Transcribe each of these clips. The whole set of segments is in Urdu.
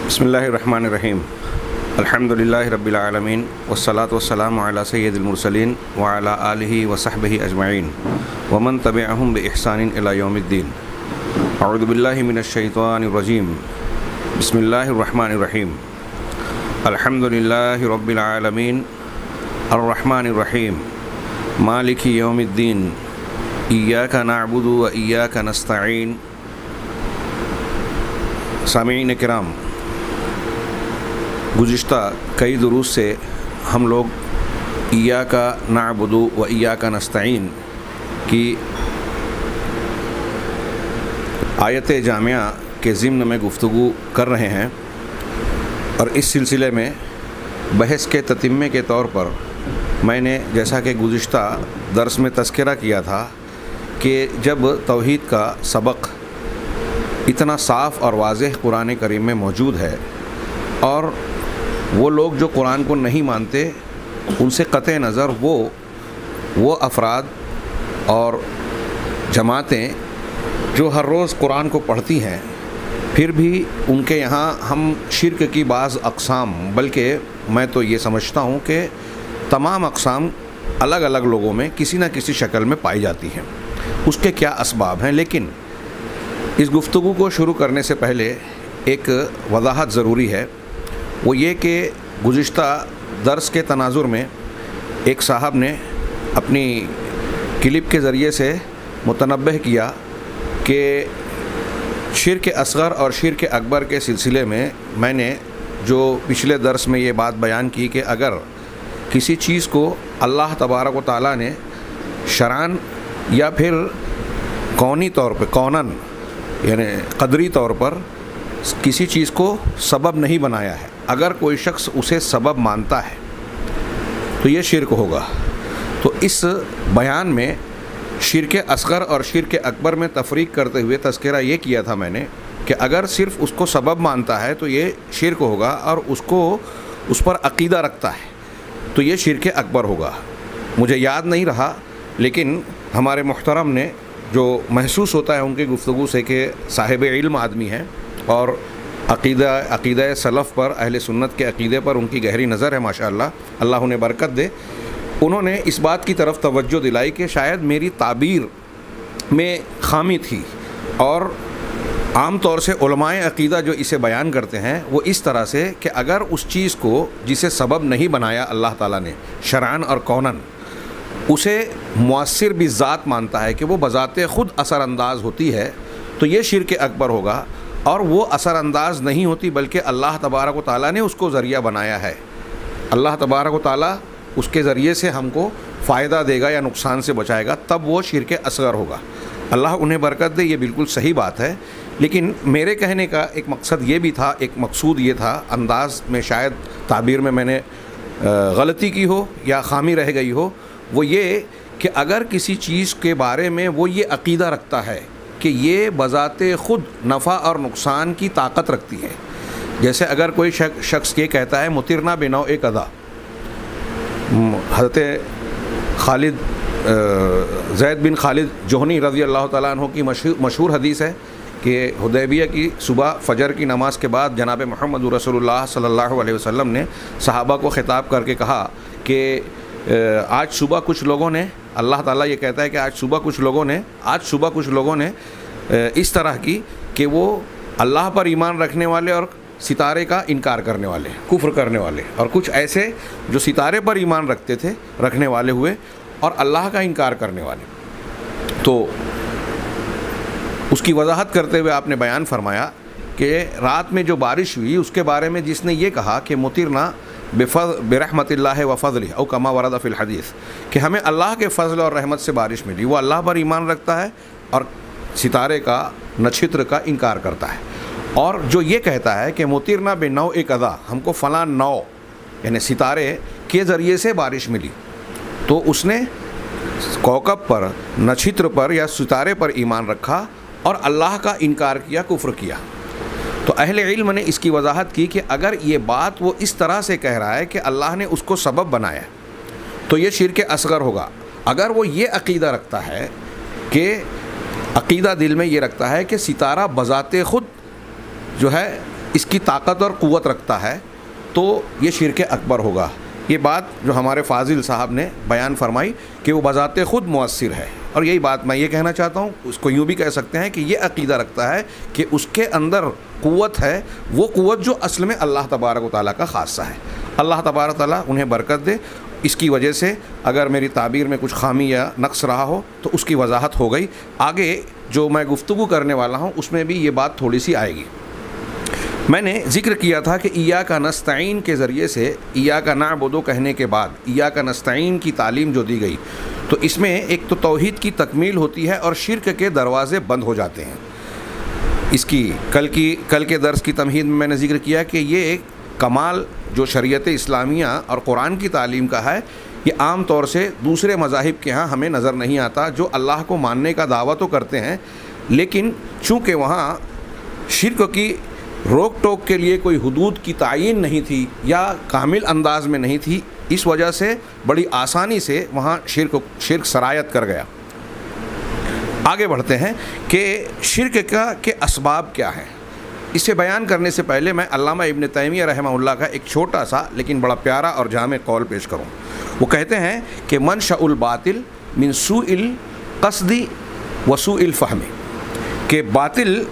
बिस्मिल्लाहिर्रहमानिर्रहीम अल्हम्दुलिल्लाहि रब्बिल आलमीन वस्सलातु वस्सलामु अला सय्यिदिल मुरसलीन व अला आलिहि व सहबिहि अजमईन व मन तबिअहुम बि इहसानिन इला यौमिद्दीन। अऊज़ु बिल्लाहि मिनश शैतानिर रजीम। बिस्मिल्लाहिर्रहमानिर्रहीम। अल्हम्दुलिल्लाहि रब्बिल आलमीन अर्रहमानिर रहीम मालिकि यौमिद्दीन इय्याका नअबुदु व इय्याका नस्तईन। सामीईन किराम, गुज़िश्ता कई दुरूस से हम लोग इय्याका नअबुदु व इय्याका नस्तईन की आयत जामिया के ज़िम्न में गुफ्तगू कर रहे हैं और इस सिलसिले में बहस के ततिम्मे के तौर पर मैंने जैसा कि गुज़िश्ता दर्स में तज़किरा किया था कि जब तौहीद का सबक इतना साफ़ और वाज़ेह कुरान करीम में मौजूद है और वो लोग जो कुरान को नहीं मानते उनसे क़त्ए नज़र वो अफराद और जमातें जो हर रोज़ कुरान को पढ़ती हैं, फिर भी उनके यहाँ हम शिर्क की बाज़ अक़साम, बल्कि मैं तो ये समझता हूँ कि तमाम अक़साम अलग अलग लोगों में किसी न किसी शक्ल में पाई जाती हैं। उसके क्या असबाब हैं, लेकिन इस गुफ्तगू को शुरू करने से पहले एक वज़ाहत ज़रूरी है। वो ये कि गुज़िश्ता दर्स के तनाज़ुर में एक साहब ने अपनी क्लिप के ज़रिए से मुतनब्बह किया कि शिर्क असग़र और शिर्क अकबर के सिलसिले में मैंने जो पिछले दर्स में ये बात बयान की कि अगर किसी चीज़ को अल्लाह तबारक व तआला ने शरअन या फिर कौनी तौर पर कौनन यानी क़दरी तौर पर किसी चीज़ को सबब नहीं बनाया है, अगर कोई शख्स उसे सबब मानता है तो ये शिर्क होगा। तो इस बयान में शिर्क असग़र और शिर्क अकबर में तफ़रीक़ करते हुए तज़किरा ये किया था मैंने कि अगर सिर्फ़ उसको सबब मानता है तो ये शिर्क होगा और उसको उस पर अक़ीदा रखता है तो ये शिर्क अकबर होगा। मुझे याद नहीं रहा, लेकिन हमारे मुहतरम ने जो महसूस होता है उनकी गुफ्तगू से कि साहिब इल्म आदमी हैं और अक़ीदा सलफ़ पर, अहले सुन्नत के अक़ीदे पर उनकी गहरी नज़र है माशाअल्लाह, अल्लाह उन्हें बरकत दे। उन्होंने इस बात की तरफ तवज्जो दिलाई कि शायद मेरी ताबीर में ख़ामी थी और आम तौर से उलमाए अक़ीदा जो इसे बयान करते हैं वो इस तरह से कि अगर उस चीज़ को जिसे सबब नहीं बनाया अल्लाह ताला ने शरअन और कौनन, उसे मुअस्सिर भी ज़ात मानता है कि वो बज़ाते ख़ुद असरअंदाज होती है तो ये शिर्क अकबर होगा। और वो असरअंदाज नहीं होती बल्कि अल्लाह तबारक व तआला ने उसको ज़रिया बनाया है, अल्लाह तबारक व तआला उसके ज़रिए से हमको फ़ायदा देगा या नुकसान से बचाएगा, तब वो शिर्क असग़र होगा। अल्लाह उन्हें बरकत दे, ये बिल्कुल सही बात है। लेकिन मेरे कहने का एक मकसद ये भी था, एक मकसूद ये था, अंदाज़ में शायद ताबीर में मैंने गलती की हो या ख़ामी रह गई हो, वो ये कि अगर किसी चीज़ के बारे में वो ये अक़ीदा रखता है कि ये बज़ाते ख़ुद नफ़ा और नुकसान की ताकत रखती है, जैसे अगर कोई शख्स ये कहता है मुतिरना बिनौ ए कदा, हज़रत खालिद ज़ैद बिन खालिद जोहनी रज़ी अल्लाह तआला अन्हु की मशहूर हदीस है कि हुदैबिया की सुबह फ़जर की नमाज़ के बाद जनाब मुहम्मद रसूलुल्लाह सल्लल्लाहु अलैहि वसल्लम ने सहाबा को ख़िताब करके कहा कि आज सुबह कुछ लोगों ने, अल्लाह ताला ये कहता है कि आज सुबह कुछ लोगों ने इस तरह की कि वो अल्लाह पर ईमान रखने वाले और सितारे का इनकार करने वाले, कुफ्र करने वाले, और कुछ ऐसे जो सितारे पर ईमान रखते थे रखने वाले हुए और अल्लाह का इनकार करने वाले। तो उसकी वजाहत करते हुए आपने बयान फरमाया कि रात में जो बारिश हुई उसके बारे में जिसने ये कहा कि मुतिरना बिरहमतिल्लाहि व फ़ज़लिही औ कमा वरद फ़िल हदीस, कि हमें अल्लाह के फ़ज़ल और रहमत से बारिश मिली, वो अल्लाह पर ईमान रखता है और सितारे का, नक्षत्र का इनकार करता है। और जो ये कहता है कि मुतिरना बिनौ ए कदा, हमको फ़लाँ नौ यानी सितारे के ज़रिए से बारिश मिली, तो उसने कौकब पर, नक्षत्र पर या सितारे पर ईमान रखा और अल्लाह का इनकार किया, कुफ्र किया। तो अहले इल्म ने इसकी वजाहत की कि अगर ये बात वो इस तरह से कह रहा है कि अल्लाह ने उसको सबब बनाया तो ये शिर्क असग़र होगा। अगर वो ये अक़ीदा रखता है कि अक़ीदा दिल में ये रखता है कि सितारा बज़ाते ख़ुद जो है اس کی طاقت اور قوت رکھتا ہے تو یہ شرک اکبر ہوگا۔ یہ بات جو ہمارے فاضل صاحب نے بیان فرمائی کہ وہ بذات خود مؤثر ہے، اور یہی بات میں یہ کہنا چاہتا ہوں، اس کو یوں بھی کہہ سکتے ہیں کہ یہ عقیدہ رکھتا ہے کہ اس کے اندر قوت ہے، وہ قوت جو اصل میں اللہ تبارک و تعالیٰ کا خاصہ ہے۔ اللہ تبارک و تعالیٰ انہیں برکت دے۔ اس کی وجہ سے اگر میری تعبیر میں کچھ خامی یا نقص رہا ہو تو اس کی وضاحت ہو گئی۔ آگے جو میں گفتگو کرنے والا ہوں اس میں بھی یہ بات تھوڑی سی آئے گی۔ میں نے ذکر کیا تھا کہ ایاک نستعین کے ذریعے سے ایاک نعبد کہنے کے بعد ایاک نستعین کی تعلیم جو دی گئی، تو اس میں ایک تو توحید کی تکمیل ہوتی ہے اور شرک کے دروازے بند ہو جاتے ہیں۔ اس کی کل کے درس کی تمہید میں نے ذکر کیا کہ یہ ایک کمال جو شریعت اسلامیہ اور قرآن کی تعلیم کا ہے، یہ عام طور سے دوسرے مذاہب کے ہاں ہمیں نظر نہیں آتا، جو اللہ کو ماننے کا دعویٰ تو کرتے ہیں لیکن چونکہ وہاں شرک کی روک ٹوک کے لیے کوئی حدود کی تعین نہیں تھی یا کامل انداز میں نہیں تھی، اس وجہ سے بڑی آسانی سے وہاں شرک سرایت کر گیا۔ آگے بڑھتے ہیں کہ شرک کے اسباب کیا ہیں۔ اسے بیان کرنے سے پہلے میں علامہ ابن تیمیہ رحمہ اللہ کا ایک چھوٹا سا لیکن بڑا پیارا اور جامع قول پیش کروں۔ وہ کہتے ہیں کہ منشأ الباطل من سوء القصد و سوء الفہم، کہ باطل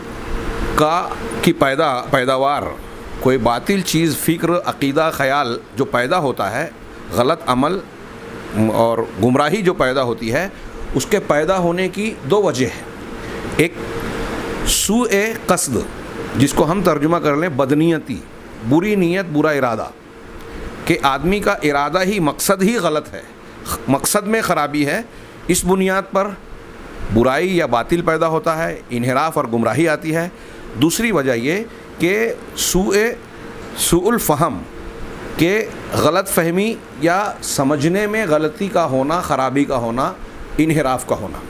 کی پیداوار، کوئی باطل چیز، فکر، عقیدہ، خیال جو پیدا ہوتا ہے، غلط عمل اور گمراہی جو پیدا ہوتی ہے، اس کے پیدا ہونے کی دو وجہ ہے۔ ایک سوء قصد، جس کو ہم ترجمہ کر لیں بدنیتی، بری نیت، برا ارادہ، کہ آدمی کا ارادہ ہی، مقصد ہی غلط ہے، مقصد میں خرابی ہے، اس بنیاد پر برائی یا باطل پیدا ہوتا ہے، انحراف اور گمراہی آتی ہے۔ دوسری وجہ یہ کہ سوء الفہم، کہ غلط فہمی یا سمجھنے میں غلطی کا ہونا، خرابی کا ہونا، انحراف کا ہونا۔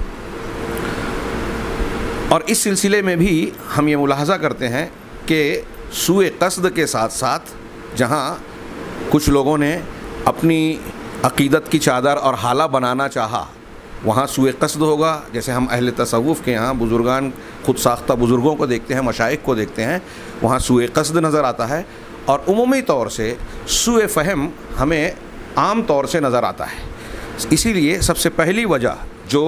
اور اس سلسلے میں بھی ہم یہ ملاحظہ کرتے ہیں کہ سوء قصد کے ساتھ ساتھ جہاں کچھ لوگوں نے اپنی عقیدت کی چادر اور حالہ بنانا چاہا، وہاں سوء قصد ہوگا۔ جیسے ہم اہل تصوف کے یہاں بزرگان، خود ساختہ بزرگوں کو دیکھتے ہیں، مشائخ کو دیکھتے ہیں، وہاں سوء قصد نظر آتا ہے۔ اور عمومی طور سے سوء فہم ہمیں عام طور سے نظر آتا ہے۔ اسی لیے سب سے پہلی وجہ جو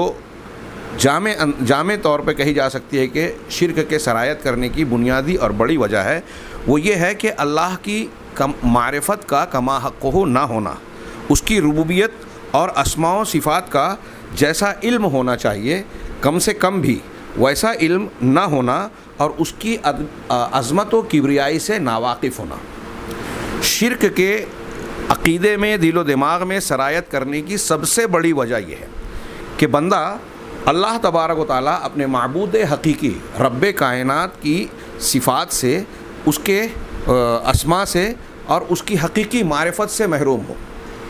جامع طور پہ کہی جا سکتی ہے کہ شرک کے سرایت کرنے کی بنیادی اور بڑی وجہ ہے، وہ یہ ہے کہ اللہ کی معرفت کا کما حقہ نہ ہونا، اس کی ربوبیت اور اسماء و صفات کا جیسا علم ہونا چاہیے کم سے کم بھی ویسا علم نہ ہونا، اور اس کی عظمت و کبریائی سے ناواقف ہونا۔ شرک کے عقیدے میں، دل و دماغ میں سرایت کرنے کی سب سے بڑی وجہ یہ ہے کہ بندہ اللہ تبارک و تعالیٰ اپنے معبود حقیقی رب کائنات کی صفات سے، اس کے اسماء سے اور اس کی حقیقی معرفت سے محروم ہو۔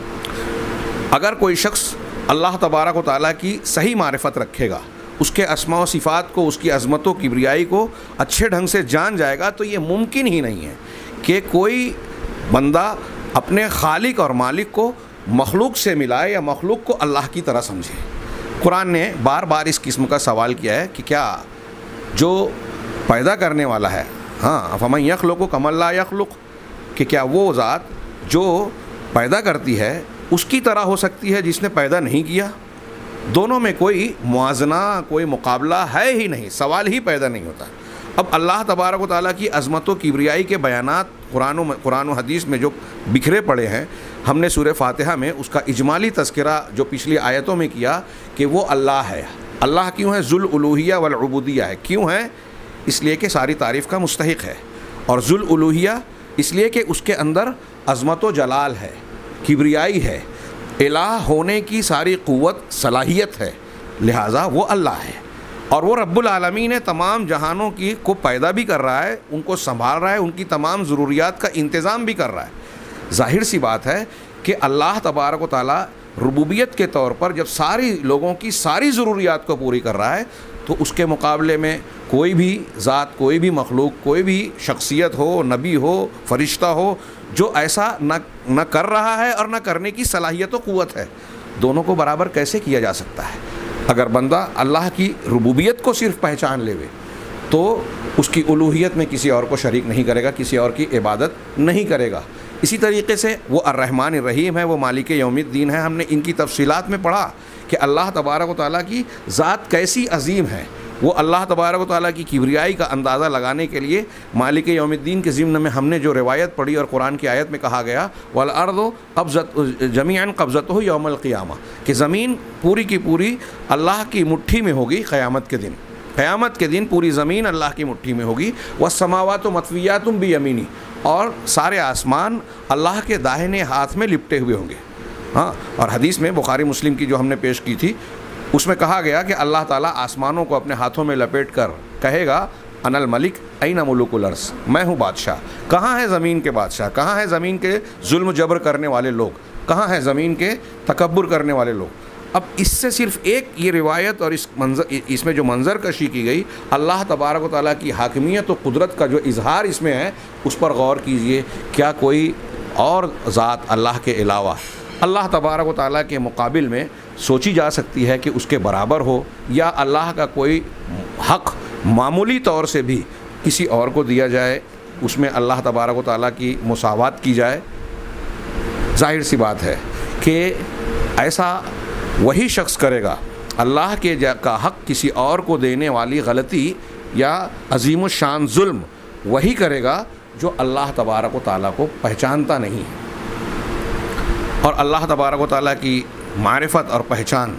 اگر کوئی شخص اللہ تبارک و تعالیٰ کی صحیح معرفت رکھے گا، اس کے اسماء و صفات کو، اس کی عظمت و کبریائی کو اچھے ڈھنگ سے جان جائے گا، تو یہ ممکن ہی نہیں ہے کہ کوئی بندہ اپنے خالق اور مالک کو مخلوق سے ملائے یا مخلوق کو اللہ کی طرح سمجھے۔ قرآن نے بار بار اس قسم کا سوال کیا ہے کہ کیا جو پیدا کرنے والا ہے، فمن یخلق کما لا یخلق، کہ کیا وہ ذات جو پیدا کرتی ہے اس کی طرح ہو سکتی ہے جس نے پیدا نہیں کیا؟ دونوں میں کوئی موازنہ، کوئی مقابلہ ہے ہی نہیں، سوال ہی پیدا نہیں ہوتا۔ اب اللہ تبارک و تعالیٰ کی عظمت و کبریائی کے بیانات قرآن و حدیث میں جو بکھرے پڑے ہیں، ہم نے سورہ فاتحہ میں اس کا اجمالی تذکرہ جو پچھلی آیتوں میں کیا کہ وہ اللہ ہے۔ اللہ کیوں ہے؟ ذو الالوہیہ والعبودیہ ہے۔ کیوں ہے؟ اس لیے کہ ساری تعریف کا مستحق ہے، اور ذو الالوہیہ اس لیے کہ اس کے اندر عظمت و جلال ہے، کبریائی ہے، الہ ہونے کی ساری قوت، صلاحیت ہے، لہٰذا وہ اللہ ہے، اور وہ رب العالمین تمام جہانوں کو پیدا بھی کر رہا ہے، ان کو سنبھال رہا ہے، ان کی تمام ضروریات کا انتظام بھی کر رہا ہے۔ ظاہر سی بات ہے کہ اللہ تبارک و تعالیٰ ربوبیت کے طور پر جب ساری لوگوں کی ساری ضروریات کو پوری کر رہا ہے، تو اس کے مقابلے میں کوئی بھی ذات، کوئی بھی مخلوق، کوئی بھی شخصیت ہو، نبی ہو، فرشتہ ہو، جو ایسا نہ کر رہا ہے اور نہ کرنے کی صلاحیت و قوت ہے، دونوں کو برابر کیسے کیا جا سکتا ہے؟ اگر بندہ اللہ کی ربوبیت کو صرف پہچان لے، تو اس کی الوہیت میں کسی اور کو شریک نہیں کرے گا، کسی اور کی عبادت نہیں کرے گا۔ اسی طریقے سے وہ الرحمن الرحیم ہے، وہ مالک یوم الدین ہے۔ ہم نے ان کی تفصیلات میں پڑھا کہ اللہ تبارک و تعالیٰ کی ذات کیسی عظیم ہے۔ وہ اللہ تبارک و تعالیٰ کی کبریائی کا اندازہ لگانے کے لیے مالک یوم الدین کے ضمن میں ہم نے جو روایت پڑھی اور قرآن کی آیت میں کہا گیا وَالْأَرْضُ جَمِيعًا قَبْضَتُهُ يَوْمَ الْقِيَامَةِ کہ زمین پوری کی پوری اللہ کی مٹھی میں ہوگی قیامت کے دن۔ قیامت کے دن پوری زمین اللہ کی مٹھی میں ہوگی۔ وَالسَّمَاوَاتُ مَطْوِيَّاتٌ بِيَمِينِهِ اور سارے آسمان اللہ کے داہنے ہاتھ میں لپٹے ہوئے ہوں گے۔ ہاں، اور حدیث میں بخاری مسلم کی جو ہم نے پیش کی تھی اس میں کہا گیا کہ اللہ تعالیٰ آسمانوں کو اپنے ہاتھوں میں لپیٹ کر کہے گا انا الملک این ملوک الارض، میں ہوں بادشاہ، کہاں ہے زمین کے بادشاہ، کہاں ہے زمین کے ظلم جبر کرنے والے لوگ، کہاں ہے زمین کے تکبر کرنے والے لوگ۔ اب اس سے صرف ایک یہ روایت اور اس میں جو منظر کشی کی گئی، اللہ تبارک و تعالیٰ کی حاکمیت و قدرت کا جو اظہار اس میں ہے اس پر غور کیجئے۔ کیا کوئی اور ذات اللہ کے علاوہ اللہ تبارک و تعالیٰ کے مقابل میں سوچی جا سکتی ہے کہ اس کے برابر ہو، یا اللہ کا کوئی حق معمولی طور سے بھی کسی اور کو دیا جائے، اس میں اللہ تبارک و تعالیٰ کی مساوات کی جائے؟ ظاہر سی بات ہے کہ ایسا وہی شخص کرے گا، اللہ کے کا حق کسی اور کو دینے والی غلطی یا عظیم الشان ظلم وہی کرے گا جو اللہ تبارک و تعالیٰ کو پہچانتا نہیں ہے۔ اور اللہ تبارک و تعالیٰ کی معرفت اور پہچان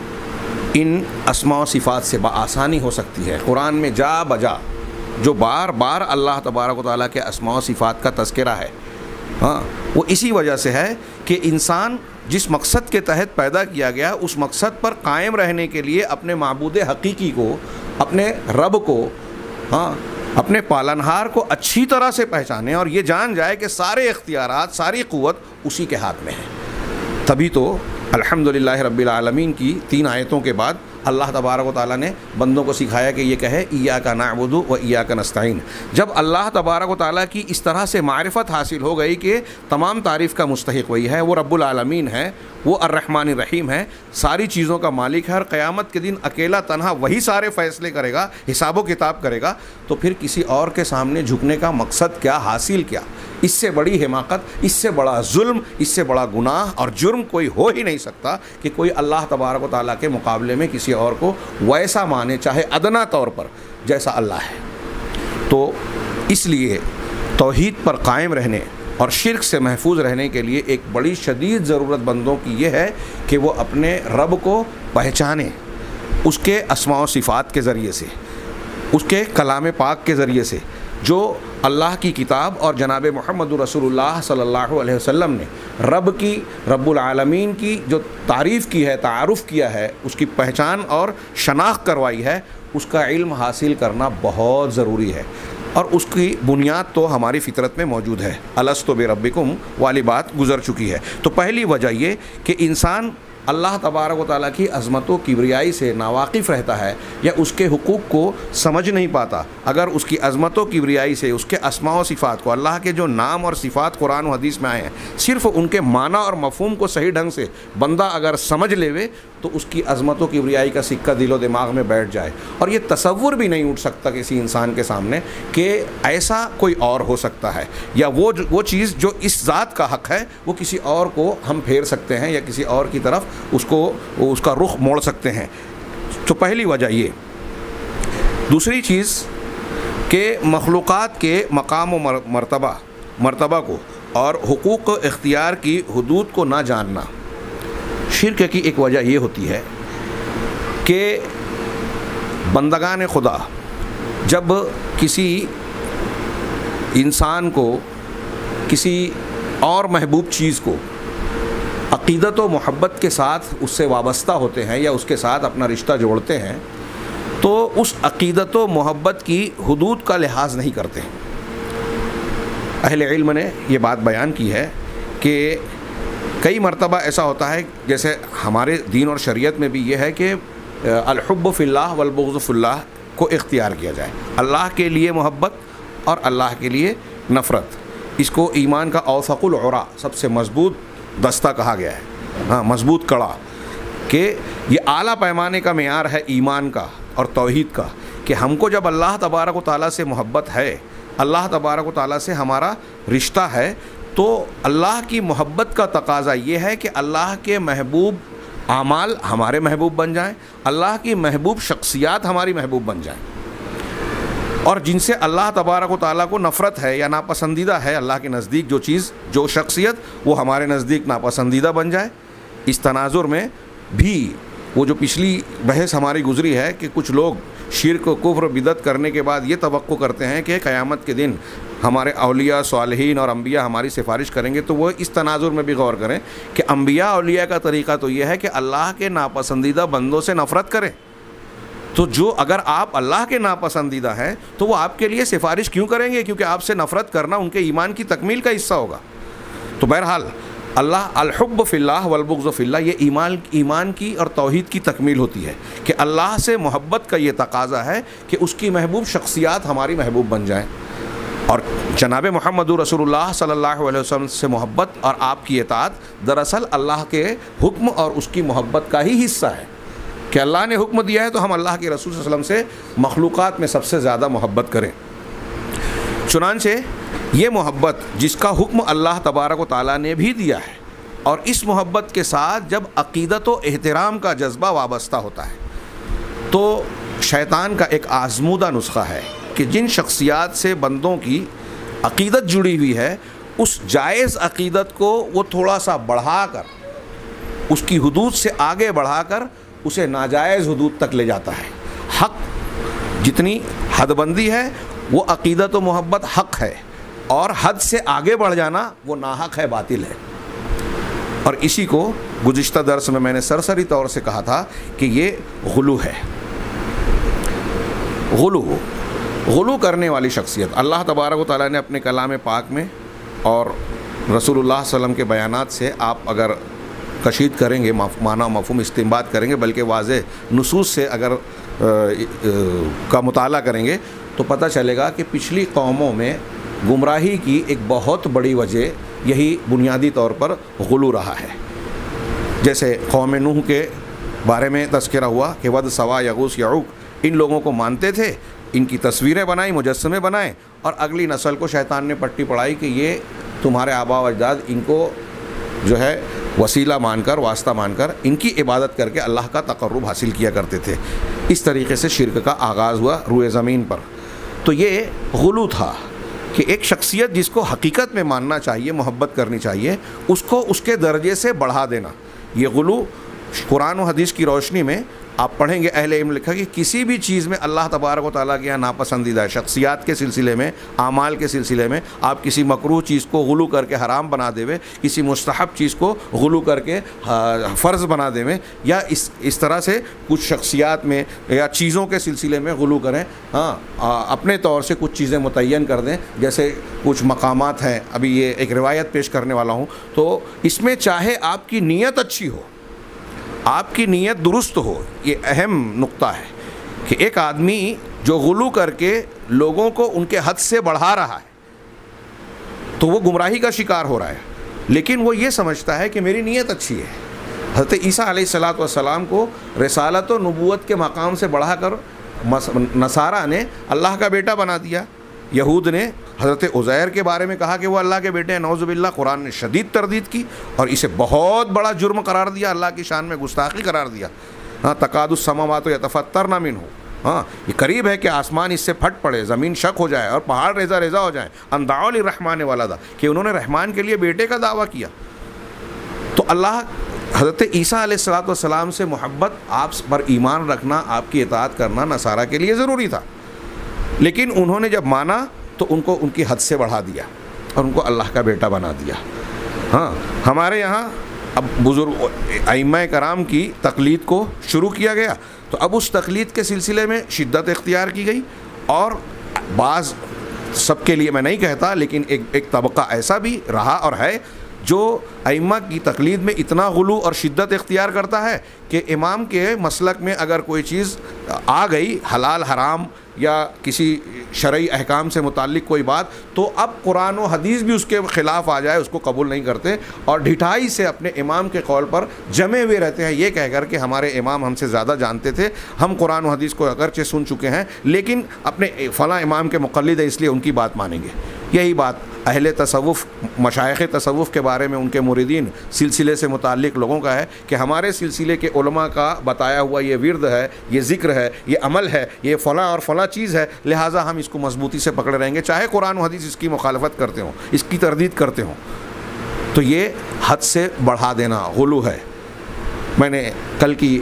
ان اسماء و صفات سے بآسانی ہو سکتی ہے۔ قرآن میں جا بجا جو بار بار اللہ تبارک و تعالیٰ کے اسماء و صفات کا تذکرہ ہے، ہاں، وہ اسی وجہ سے ہے کہ انسان جس مقصد کے تحت پیدا کیا گیا اس مقصد پر قائم رہنے کے لیے اپنے معبود حقیقی کو، اپنے رب کو، ہاں، اپنے پالنہار کو اچھی طرح سے پہچانے اور یہ جان جائے کہ سارے اختیارات، ساری قوت اسی کے ہاتھ میں ہے۔ تبھی تو الحمدللہ رب العالمین کی 3 آیتوں کے بعد اللہ تبارک و تعالیٰ نے بندوں کو سکھایا کہ یہ کہے ایاک نعبد و ایاک نستعین۔ جب اللہ تبارک و تعالیٰ کی اس طرح سے معرفت حاصل ہو گئی کہ تمام تعریف کا مستحق وہی ہے، وہ رب العالمین ہے، وہ الرحمن الرحیم ہے، ساری چیزوں کا مالک ہے، اور قیامت کے دن اکیلا تنہا وہی سارے فیصلے کرے گا، حساب و کتاب کرے گا، تو پھر کسی اور کے سامنے جھکنے کا مقصد کیا، حاصل کیا؟ اس سے بڑی حماقت، اس سے بڑا ظلم، اس سے بڑا گناہ اور جرم کوئی ہو ہی نہیں سکتا کہ کوئی اللہ تبارک و تعالیٰ کے مقابلے میں کسی اور کو ویسا مانے، چاہے ادنا طور پر، جیسا اللہ ہے۔ تو اس لیے توحید پر قائم رہنے اور شرک سے محفوظ رہنے کے لیے ایک بڑی شدید ضرورت بندوں کی یہ ہے کہ وہ اپنے رب کو پہچانیں، اس کے اسماء و صفات کے ذریعے سے، اس کے کلام پاک کے ذریعے سے، جو اللہ کی کتاب اور جناب محمد رسول اللہ صلی اللہ علیہ وسلم نے رب کی، رب العالمین کی جو تعریف کی ہے، تعارف کیا ہے، اس کی پہچان اور شناخت کروائی ہے، اس کا علم حاصل کرنا بہت ضروری ہے۔ اور اس کی بنیاد تو ہماری فطرت میں موجود ہے، الستو بربکم والی بات گزر چکی ہے۔ تو پہلی وجہ یہ کہ انسان اللہ تبارک و تعالیٰ کی عظمت و کبریائی سے ناواقف رہتا ہے یا اس کے حقوق کو سمجھ نہیں پاتا۔ اگر اس کی عظمت و کبریائی سے، اس کے اسماء و صفات کو، اللہ کے جو نام اور صفات قرآن و حدیث میں آئے ہیں، صرف ان کے معنی اور مفہوم کو صحیح ڈھنگ سے بندہ اگر سمجھ لیوے تو اس کی عظمت و کبریائی کا سکہ دل و دماغ میں بیٹھ جائے، اور یہ تصور بھی نہیں اٹھ سکتا کسی انسان کے سامنے کہ ایسا کوئی اور ہو سکتا ہے، یا وہ چیز جو اس ذات کا حق ہے وہ کسی اور کو ہم پھیر سکتے ہیں یا کسی اور کی طرف اس کا رخ موڑ سکتے ہیں۔ تو پہلی وجہ یہ۔ دوسری چیز کہ مخلوقات کے مقام و مرتبہ کو اور حقوق اختیار کی حدود کو نہ جاننا۔ شرک کی ایک وجہ یہ ہوتی ہے کہ بندگان خدا جب کسی انسان کو، کسی اور محبوب چیز کو عقیدت و محبت کے ساتھ اس سے وابستہ ہوتے ہیں یا اس کے ساتھ اپنا رشتہ جوڑتے ہیں، تو اس عقیدت و محبت کی حدود کا لحاظ نہیں کرتے۔ اہل علم نے یہ بات بیان کی ہے کہ کئی مرتبہ ایسا ہوتا ہے، جیسے ہمارے دین اور شریعت میں بھی یہ ہے کہ الحب فی اللہ والبغض فی اللہ کو اختیار کیا جائے، اللہ کے لیے محبت اور اللہ کے لیے نفرت۔ اس کو ایمان کا اوثق العرا، سب سے مضبوط دستہ کہا گیا ہے، ہاں، مضبوط کڑا، کہ یہ اعلیٰ پیمانے کا معیار ہے ایمان کا اور توحید کا، کہ ہم کو جب اللہ تبارک و تعالیٰ سے محبت ہے، اللہ تبارک و تعالیٰ سے ہمارا رشتہ ہے، تو اللہ کی محبت کا تقاضا یہ ہے کہ اللہ کے محبوب اعمال ہمارے محبوب بن جائیں، اللہ کی محبوب شخصیات ہماری محبوب بن جائیں، اور جن سے اللہ تبارک و تعالیٰ کو نفرت ہے یا ناپسندیدہ ہے اللہ کے نزدیک جو چیز، جو شخصیت، وہ ہمارے نزدیک ناپسندیدہ بن جائے۔ اس تناظر میں بھی وہ جو پچھلی بحث ہماری گزری ہے کہ کچھ لوگ شرک و کفر بدعت کرنے کے بعد یہ توقع کرتے ہیں کہ قیامت کے دن ہمارے اولیاء صالحین اور انبیاء ہماری سفارش کریں گے، تو وہ اس تناظر میں بھی غور کریں کہ انبیاء اولیاء کا طریقہ تو یہ ہے کہ اللہ کے ناپسندیدہ بندوں سے نفرت کریں، تو جو اگر آپ اللہ کے ناپسندیدہ ہیں تو وہ آپ کے لیے سفارش کیوں کریں گے؟ کیونکہ آپ سے نفرت کرنا ان کے ایمان کی تکمیل کا حصہ ہوگا۔ تو بہرحال اللہ الحب فی اللہ والبغض فی اللہ، یہ ایمان کی اور توحید کی تکمیل ہوتی ہے کہ اللہ سے محبت کا یہ تقاضا ہے کہ اس کی محبوب شخصیات ہماری محبوب بن جائیں، اور جناب محمد رسول اللہ صلی اللہ علیہ وسلم سے محبت اور آپ کی اطاعت دراصل اللہ کے حکم اور اس کی محبت کا ہی حصہ ہے کہ اللہ نے حکم دیا ہے تو ہم اللہ کے رسول صلی اللہ علیہ وسلم سے مخلوقات میں سب سے زیادہ محبت کریں۔ چنانچہ یہ محبت جس کا حکم اللہ تبارک و تعالیٰ نے بھی دیا ہے، اور اس محبت کے ساتھ جب عقیدت و احترام کا جذبہ وابستہ ہوتا ہے تو شیطان کا ایک آزمودہ نسخہ ہے کہ جن شخصیات سے بندوں کی عقیدت جڑی ہوئی ہے، اس جائز عقیدت کو وہ تھوڑا سا بڑھا کر، اس کی حدود سے آگے بڑھا کر اسے ناجائز حدود تک لے جاتا ہے۔ حق جتنی حد بندی ہے وہ عقیدت و محبت حق ہے، اور حد سے آگے بڑھ جانا وہ ناحق ہے، باطل ہے۔ اور اسی کو گزشتہ درس میں نے سرسری طور سے کہا تھا کہ یہ غلو ہے۔ غلو کرنے والی شخصیت اللہ تبارک و تعالیٰ نے اپنے کلام پاک میں اور رسول اللہ صلی اللہ علیہ وسلم کے بیانات سے آپ اگر کشید کریں گے، معنی و مفہوم استنباط کریں گے، بلکہ واضح نصوص سے اگر کا مطالعہ کریں گے تو پتہ چلے گا کہ پچھلی قوموں میں گمراہی کی ایک بہت بڑی وجہ یہی بنیادی طور پر غلو رہا ہے۔ جیسے قوم نوح کے بارے میں تذکرہ ہوا کہ ود، سوا، یغوث، یعوق، ان لوگوں کو مانتے تھے، ان کی تصویریں بنائیں، مجسمے بنائیں، اور اگلی نسل کو شیطان نے پٹی پڑھائی کہ یہ تمہارے آبا و اجداد ان کو جو ہے وسیلہ مان کر، واسطہ مان کر ان کی عبادت کر کے اللہ کا تقرب حاصل کیا کرتے تھے۔ اس طریقے سے شرک کا آغاز ہوا روئے زمین پر۔ تو یہ غلو تھا کہ ایک شخصیت جس کو حقیقت میں ماننا چاہیے، محبت کرنی چاہیے، اس کو اس کے درجے سے بڑھا دینا، یہ غلو قرآن و حدیث کی روشنی میں آپ پڑھیں گے اہل علم لکھا کہ کسی بھی چیز میں اللہ تبارک و تعالیٰ کے یہاں ناپسندیدہ ہے، شخصیات کے سلسلے میں، اعمال کے سلسلے میں آپ کسی مکروہ چیز کو غلو کر کے حرام بنا دیوے، کسی مستحب چیز کو غلو کر کے فرض بنا دیوے، یا اس طرح سے کچھ شخصیات میں یا چیزوں کے سلسلے میں غلو کریں، اپنے طور سے کچھ چیزیں متعین کر دیں، جیسے کچھ مقامات ہیں، ابھی یہ ایک روایت پیش کرنے والا ہوں، تو اس میں چاہے آپ کی نیت اچھی ہو، آپ کی نیت درست ہو، یہ اہم نقطہ ہے کہ ایک آدمی جو غلو کر کے لوگوں کو ان کے حد سے بڑھا رہا ہے تو وہ گمراہی کا شکار ہو رہا ہے، لیکن وہ یہ سمجھتا ہے کہ میری نیت اچھی ہے۔ حضرت عیسیٰ علیہ السلام کو رسالت و نبوت کے مقام سے بڑھا کر نصارہ نے اللہ کا بیٹا بنا دیا، یہود نے حضرت عزیر کے بارے میں کہا کہ وہ اللہ کے بیٹے ہیں، نعوذ باللہ۔ قرآن نے شدید تردید کی اور اسے بہت بڑا جرم قرار دیا، اللہ کی شان میں گستاخی قرار دیا۔ تکاد السماوات یتفطرن منہ، یہ قریب ہے کہ آسمان اس سے پھٹ پڑے، زمین شک ہو جائے اور پہاڑ ریزہ ریزہ ہو جائیں، ان دعوا للرحمن ولدا، کہ انہوں نے رحمان کے لیے بیٹے کا دعویٰ کیا۔ تو اللہ حضرت عیسیٰ علیہ السلام سے محبت، آپ پر ایمان رکھنا، آپ کی اطاعت کرنا نصارہ کے لیے ضروری تھا، لیکن انہوں نے جب مانا تو ان کو ان کی حد سے بڑھا دیا اور ان کو اللہ کا بیٹا بنا دیا۔ ہمارے یہاں اب بزرگ ائمہ کرام کی تقلید کو شروع کیا گیا، تو اب اس تقلید کے سلسلے میں شدت اختیار کی گئی، اور بعض، سب کے لیے میں نہیں کہتا، لیکن ایک طبقہ ایسا بھی رہا اور ہے جو ائمہ کی تقلید میں اتنا غلو اور شدت اختیار کرتا ہے کہ امام کے مسلک میں اگر کوئی چیز آ گئی حلال حرام یا کسی شرعی احکام سے متعلق کوئی بات، تو اب قرآن و حدیث بھی اس کے خلاف آ جائے اس کو قبول نہیں کرتے، اور ڈھٹائی سے اپنے امام کے قول پر جمے ہوئے رہتے ہیں، یہ کہہ کر کہ ہمارے امام ہم سے زیادہ جانتے تھے، ہم قرآن و حدیث کو اگرچہ سن چکے ہیں لیکن اپنے فلاں امام کے مقلد ہیں اس لیے ان کی بات مانیں گے۔ یہی بات اہل تصوف، مشائخ تصوف کے بارے میں ان کے مریدین سلسلے سے متعلق لوگوں کا ہے کہ ہمارے سلسلے کے علماء کا بتایا ہوا یہ ورد ہے، یہ ذکر ہے، یہ عمل ہے، یہ فلاں اور فلاں چیز ہے، لہٰذا ہم اس کو مضبوطی سے پکڑے رہیں گے چاہے قرآن و حدیث اس کی مخالفت کرتے ہوں، اس کی تردید کرتے ہوں۔ تو یہ حد سے بڑھا دینا غلو ہے۔ میں نے کل کی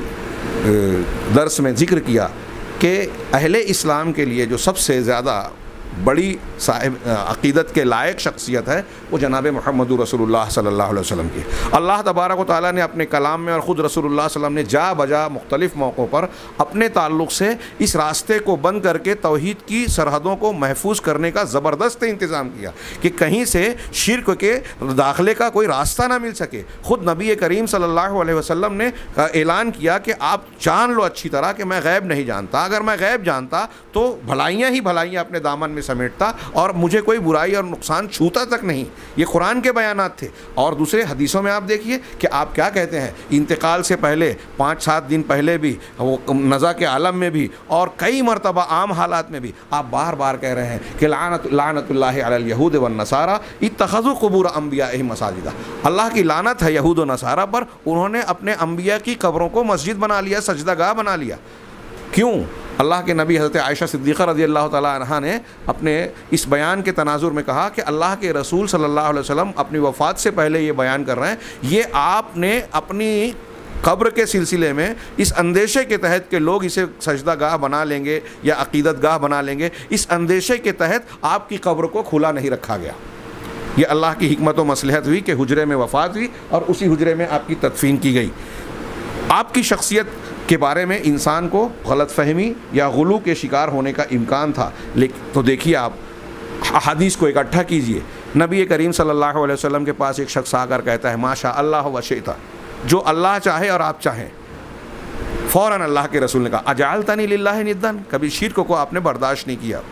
درس میں ذکر کیا کہ اہل اسلام کے لیے جو سب سے زیادہ بڑی صاحب عقیدت کے لائق شخصیت ہے وہ جناب محمد رسول اللہ صلی اللہ علیہ وسلم کی۔ اللہ تبارک و تعالیٰ نے اپنے کلام میں اور خود رسول اللہ صلی اللہ علیہ وسلم نے جا بجا مختلف موقعوں پر اپنے تعلق سے اس راستے کو بند کر کے توحید کی سرحدوں کو محفوظ کرنے کا زبردست انتظام کیا کہ کہیں سے شرک کے داخلے کا کوئی راستہ نہ مل سکے۔ خود نبی کریم صلی اللہ علیہ وسلم نے اعلان کیا کہ آپ جان لو اچھی طرح کہ میں غیب نہیں جانتا، اگر میں غیب جانتا تو بھلائیاں ہی بھلائیاں اپنے دامن میں سمیٹتا اور مجھے کوئی برائی اور نقصان چھوتا تک نہیں۔ یہ قرآن کے بیانات تھے۔ اور دوسرے حدیثوں میں آپ دیکھیے کہ آپ کیا کہتے ہیں، انتقال سے پہلے 5-7 دن پہلے بھی، وہ نزا کے عالم میں بھی، اور کئی مرتبہ عام حالات میں بھی آپ بار بار کہہ رہے ہیں کہ لعنت اللہ علی الیہود والنصارى اتخذوا قبور انبیائہم مساجدا۔ اللہ کی لعنت ہے یہود و نصارہ پر، انہوں نے اپنے انبیاء کی قبروں کو مسجد بنا لیا، سجدہ گاہ بنا لیا۔ کیوں؟ اللہ کے نبی حضرت عائشہ صدیقہ رضی اللہ تعالیٰ عنہا نے اپنے اس بیان کے تناظر میں کہا کہ اللہ کے رسول صلی اللہ علیہ وسلم اپنی وفات سے پہلے یہ بیان کر رہے ہیں، یہ آپ نے اپنی قبر کے سلسلے میں اس اندیشے کے تحت کہ لوگ اسے سجدہ گاہ بنا لیں گے یا عقیدت گاہ بنا لیں گے، اس اندیشے کے تحت آپ کی قبر کو کھلا نہیں رکھا گیا۔ یہ اللہ کی حکمت و مصلحت ہوئی کہ حجرے میں وفات ہوئی اور اسی حجرے میں آپ کی تدفین کی گئی۔ آپ کی شخصیت کے بارے میں انسان کو غلط فہمی یا غلو کے شکار ہونے کا امکان تھا، لیکن تو دیکھیے آپ احادیث کو اکٹھا کیجئے۔ نبی کریم صلی اللہ علیہ وسلم کے پاس ایک شخص آ کر کہتا ہے ماشاء اللہ و شئت، جو اللہ چاہے اور آپ چاہیں۔ فوراً اللہ کے رسول نے کہا اجعلتنی للہ ندًا، کبھی شرک کو آپ نے برداشت نہیں کیا،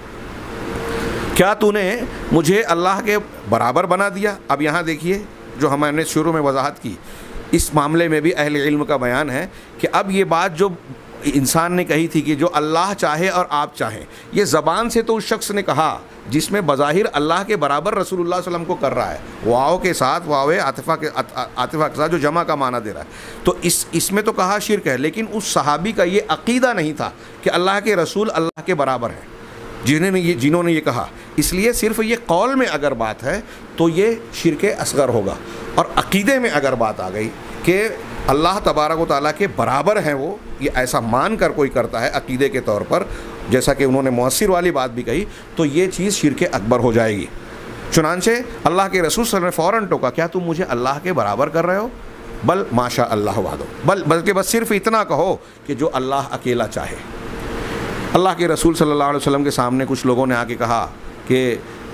کیا تو نے مجھے اللہ کے برابر بنا دیا؟ اب یہاں دیکھیے جو ہم نے شروع میں وضاحت کی، اس معاملے میں بھی اہل علم کا بیان ہے کہ اب یہ بات جو انسان نے کہی تھی کہ جو اللہ چاہے اور آپ چاہیں، یہ زبان سے تو اس شخص نے کہا جس میں بظاہر اللہ کے برابر رسول اللہ صلی اللہ علیہ وسلم کو کر رہا ہے، واو کے ساتھ، واو عاطفہ کے ساتھ جو جمع کا معنی دے رہا ہے، تو اس میں تو کہا شرک ہے، لیکن اس صحابی کا یہ عقیدہ نہیں تھا کہ اللہ کے رسول اللہ کے برابر ہیں جنہوں نے یہ کہا۔ اس لیے صرف یہ قول میں اگر بات ہے تو یہ شرک اصغر ہوگا، اور عقیدے میں اگر بات آ گئی کہ اللہ تبارک و تعالیٰ کے برابر ہیں وہ، یہ ایسا مان کر کوئی کرتا ہے عقیدے کے طور پر، جیسا کہ انہوں نے مؤثر والی بات بھی کہی، تو یہ چیز شرک اکبر ہو جائے گی۔ چنانچہ اللہ کے رسول صلی اللہ علیہ وسلم نے فوراً ٹوکا کیا تم مجھے اللہ کے برابر کر رہے ہو؟ بل ماشاء اللہ وحدہ، بلکہ بس صرف اتنا کہو کہ جو اللہ اکیلا چاہے۔ اللہ کے رسول صلی اللہ علیہ وسلم کے سامنے کچھ لوگوں نے آ کے کہا کہ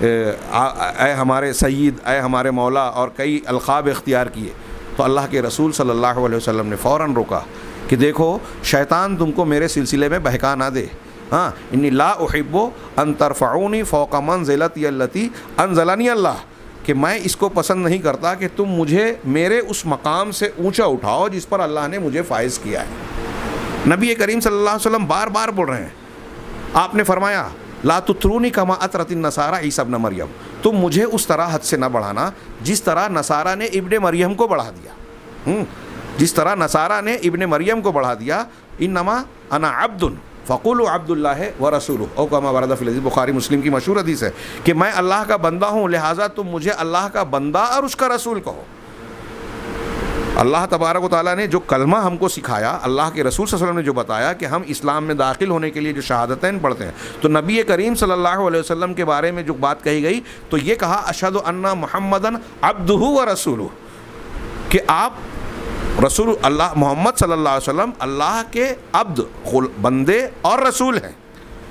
اے ہمارے سید، اے ہمارے مولا، اور کئی القاب اختیار کیے، تو اللہ کے رسول صلی اللہ علیہ وسلم نے فوراً روکا کہ دیکھو شیطان تم کو میرے سلسلے میں بہکا نہ دے، ہاں انی لا احب ان ترفعونی فوق منزلتی التی انزلنی اللہ، کہ میں اس کو پسند نہیں کرتا کہ تم مجھے میرے اس مقام سے اونچا اٹھاؤ جس پر اللہ نے مجھے فائز کیا ہے۔ نبی کریم صلی اللہ علیہ وسلم بار بار بول رہے ہیں، آپ نے فرمایا لا تطرونی کما اطرت النصارى عیسی ابن مریم، تم مجھے اس طرح حد سے نہ بڑھانا جس طرح نصارہ نے ابن مریم کو بڑھا دیا، جس طرح نصارہ نے ابن مریم کو بڑھا دیا۔ انما انا عبد فقولوا عبد اللہ ورسولہ، او کما ورد فی الحدیث، بخاری مسلم کی مشہور حدیث ہے کہ میں اللہ کا بندہ ہوں، لہٰذا تم مجھے اللہ کا بندہ اور اس کا رسول کہو۔ اللہ تبارک و تعالیٰ نے جو کلمہ ہم کو سکھایا، اللہ کے رسول صلی اللہ علیہ وسلم نے جو بتایا کہ ہم اسلام میں داخل ہونے کے لیے جو شہادتین پڑھتے ہیں، تو نبی کریم صلی اللہ علیہ وسلم کے بارے میں جو بات کہی گئی تو یہ کہا اشہد ان محمدً عبدہ ورسولہ، کہ آپ رسول اللہ محمد صلی اللہ علیہ وسلم اللہ کے عبد، بندے اور رسول ہیں۔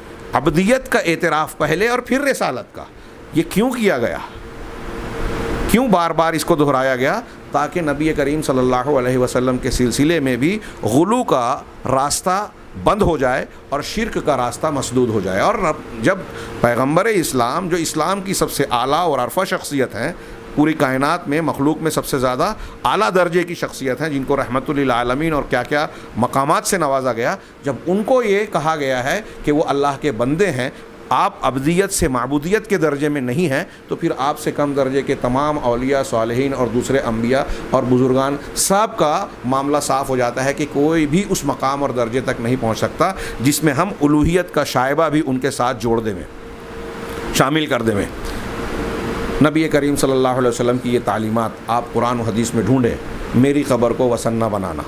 عبدیت کا اعتراف پہلے اور پھر رسالت کا، یہ کیوں کیا گیا؟ کیوں بار بار اس کو دہرایا گیا؟ تاکہ نبی کریم صلی اللہ علیہ وسلم کے سلسلے میں بھی غلو کا راستہ بند ہو جائے اور شرک کا راستہ مسدود ہو جائے۔ اور جب پیغمبر اسلام، جو اسلام کی سب سے اعلیٰ اور عرفہ شخصیت ہیں، پوری کائنات میں مخلوق میں سب سے زیادہ اعلیٰ درجے کی شخصیت ہیں، جن کو رحمت للعالمین اور کیا کیا مقامات سے نوازا گیا، جب ان کو یہ کہا گیا ہے کہ وہ اللہ کے بندے ہیں، آپ عبدیت سے معبودیت کے درجے میں نہیں ہیں، تو پھر آپ سے کم درجے کے تمام اولیاء، صالحین اور دوسرے انبیاء اور بزرگان سب کا معاملہ صاف ہو جاتا ہے کہ کوئی بھی اس مقام اور درجے تک نہیں پہنچ سکتا جس میں ہم الوہیت کا شائبہ بھی ان کے ساتھ جوڑ دیں، شامل کر دیں۔ نبی کریم صلی اللہ علیہ وسلم کی یہ تعلیمات آپ قرآن و حدیث میں ڈھونڈیں۔ میری قبر کو وثن نہ بنانا،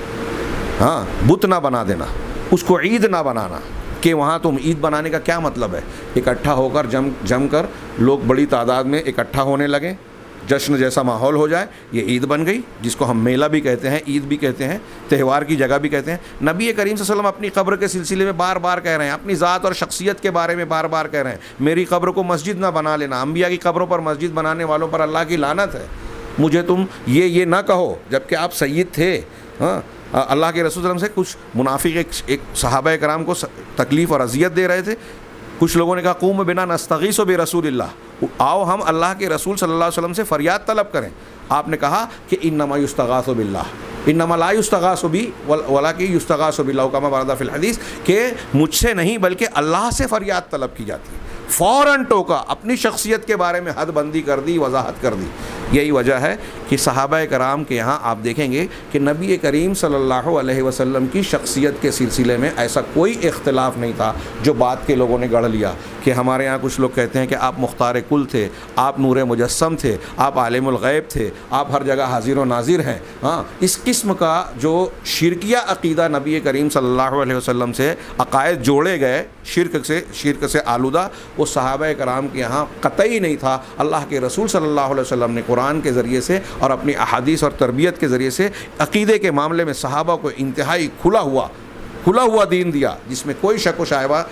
ہاں، بت نہ بنا دینا، اس کو عید نہ بنانا، کہ وہاں تم عید بنانے کا کیا مطلب ہے؟ اکٹھا ہو کر جم کر لوگ بڑی تعداد میں اکٹھا ہونے لگیں، جشن جیسا ماحول ہو جائے، یہ عید بن گئی، جس کو ہم میلہ بھی کہتے ہیں، عید بھی کہتے ہیں، تہوار کی جگہ بھی کہتے ہیں۔ نبی کریم صلی اللہ علیہ وسلم اپنی قبر کے سلسلے میں بار بار کہہ رہے ہیں، اپنی ذات اور شخصیت کے بارے میں بار بار کہہ رہے ہیں، میری قبر کو مسجد نہ بنا لینا، انبیاء کی قبروں پر مسجد بنانے والوں پر اللہ کی لعنت ہے، مجھے تم یہ نہ کہو جبکہ آپ سید تھے۔ ہاں، اللہ کے رسول صلی اللہ علیہ وسلم سے کچھ منافق ایک صحابہ کرام کو تکلیف اور اذیت دے رہے تھے، کچھ لوگوں نے کہا قوم بنا نستغیث برسول اللہ، آؤ ہم اللہ کے رسول صلی اللہ علیہ وسلم سے فریاد طلب کریں۔ آپ نے کہا کہ انما یستغاث باللہ، انما لا یستغاث بی ولکن یستغاث باللہ کما ورد فی الحدیث، کہ مجھ سے نہیں بلکہ اللہ سے فریاد طلب کی جاتی ہے۔ فوراً ٹوکا، اپنی شخصیت کے بارے میں حد بندی کر دی، وضاحت کر دی۔ یہی وجہ ہے کہ صحابہ کرام کے یہاں آپ دیکھیں گے کہ نبی کریم صلی اللہ علیہ وسلم کی شخصیت کے سلسلے میں ایسا کوئی اختلاف نہیں تھا جو بات کے لوگوں نے گڑھ لیا کہ ہمارے یہاں کچھ لوگ کہتے ہیں کہ آپ مختار کل تھے، آپ نور مجسم تھے، آپ عالم الغیب تھے، آپ ہر جگہ حاضر و ناظر ہیں۔ ہاں، اس قسم کا جو شرکیہ عقیدہ نبی کریم صلی اللہ علیہ وسلم سے عقائد جوڑے گئے، شرک سے آلودہ، وہ صحابہ کرام کے یہاں قطعی نہیں تھا۔ اللہ کے رسول صلی اللہ علیہ وسلم نے قرآن کے ذریعے سے اور اپنی احادیث اور تربیت کے ذریعے سے عقیدے کے معاملے میں صحابہ کو انتہائی کھلا ہوا دین دیا، جس میں کوئی شک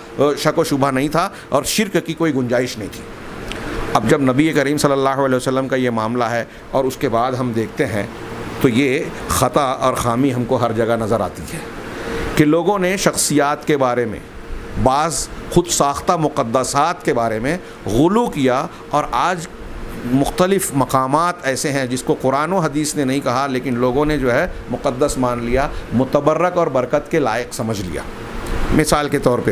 و شبہ نہیں تھا اور شرک کی کوئی گنجائش نہیں تھی۔ اب جب نبی کریم صلی اللہ علیہ وسلم کا یہ معاملہ ہے اور اس کے بعد ہم دیکھتے ہیں تو یہ خطا اور خامی ہم کو ہر جگہ نظر آتی ہے کہ لوگوں نے شخصیات کے بارے میں، بعض خود ساختہ مقدسات کے بارے میں غلو کیا، اور آج مختلف مقامات ایسے ہیں جس کو قرآن و حدیث نے نہیں کہا لیکن لوگوں نے جو ہے مقدس مان لیا، متبرک اور برکت کے لائق سمجھ لیا۔ مثال کے طور پہ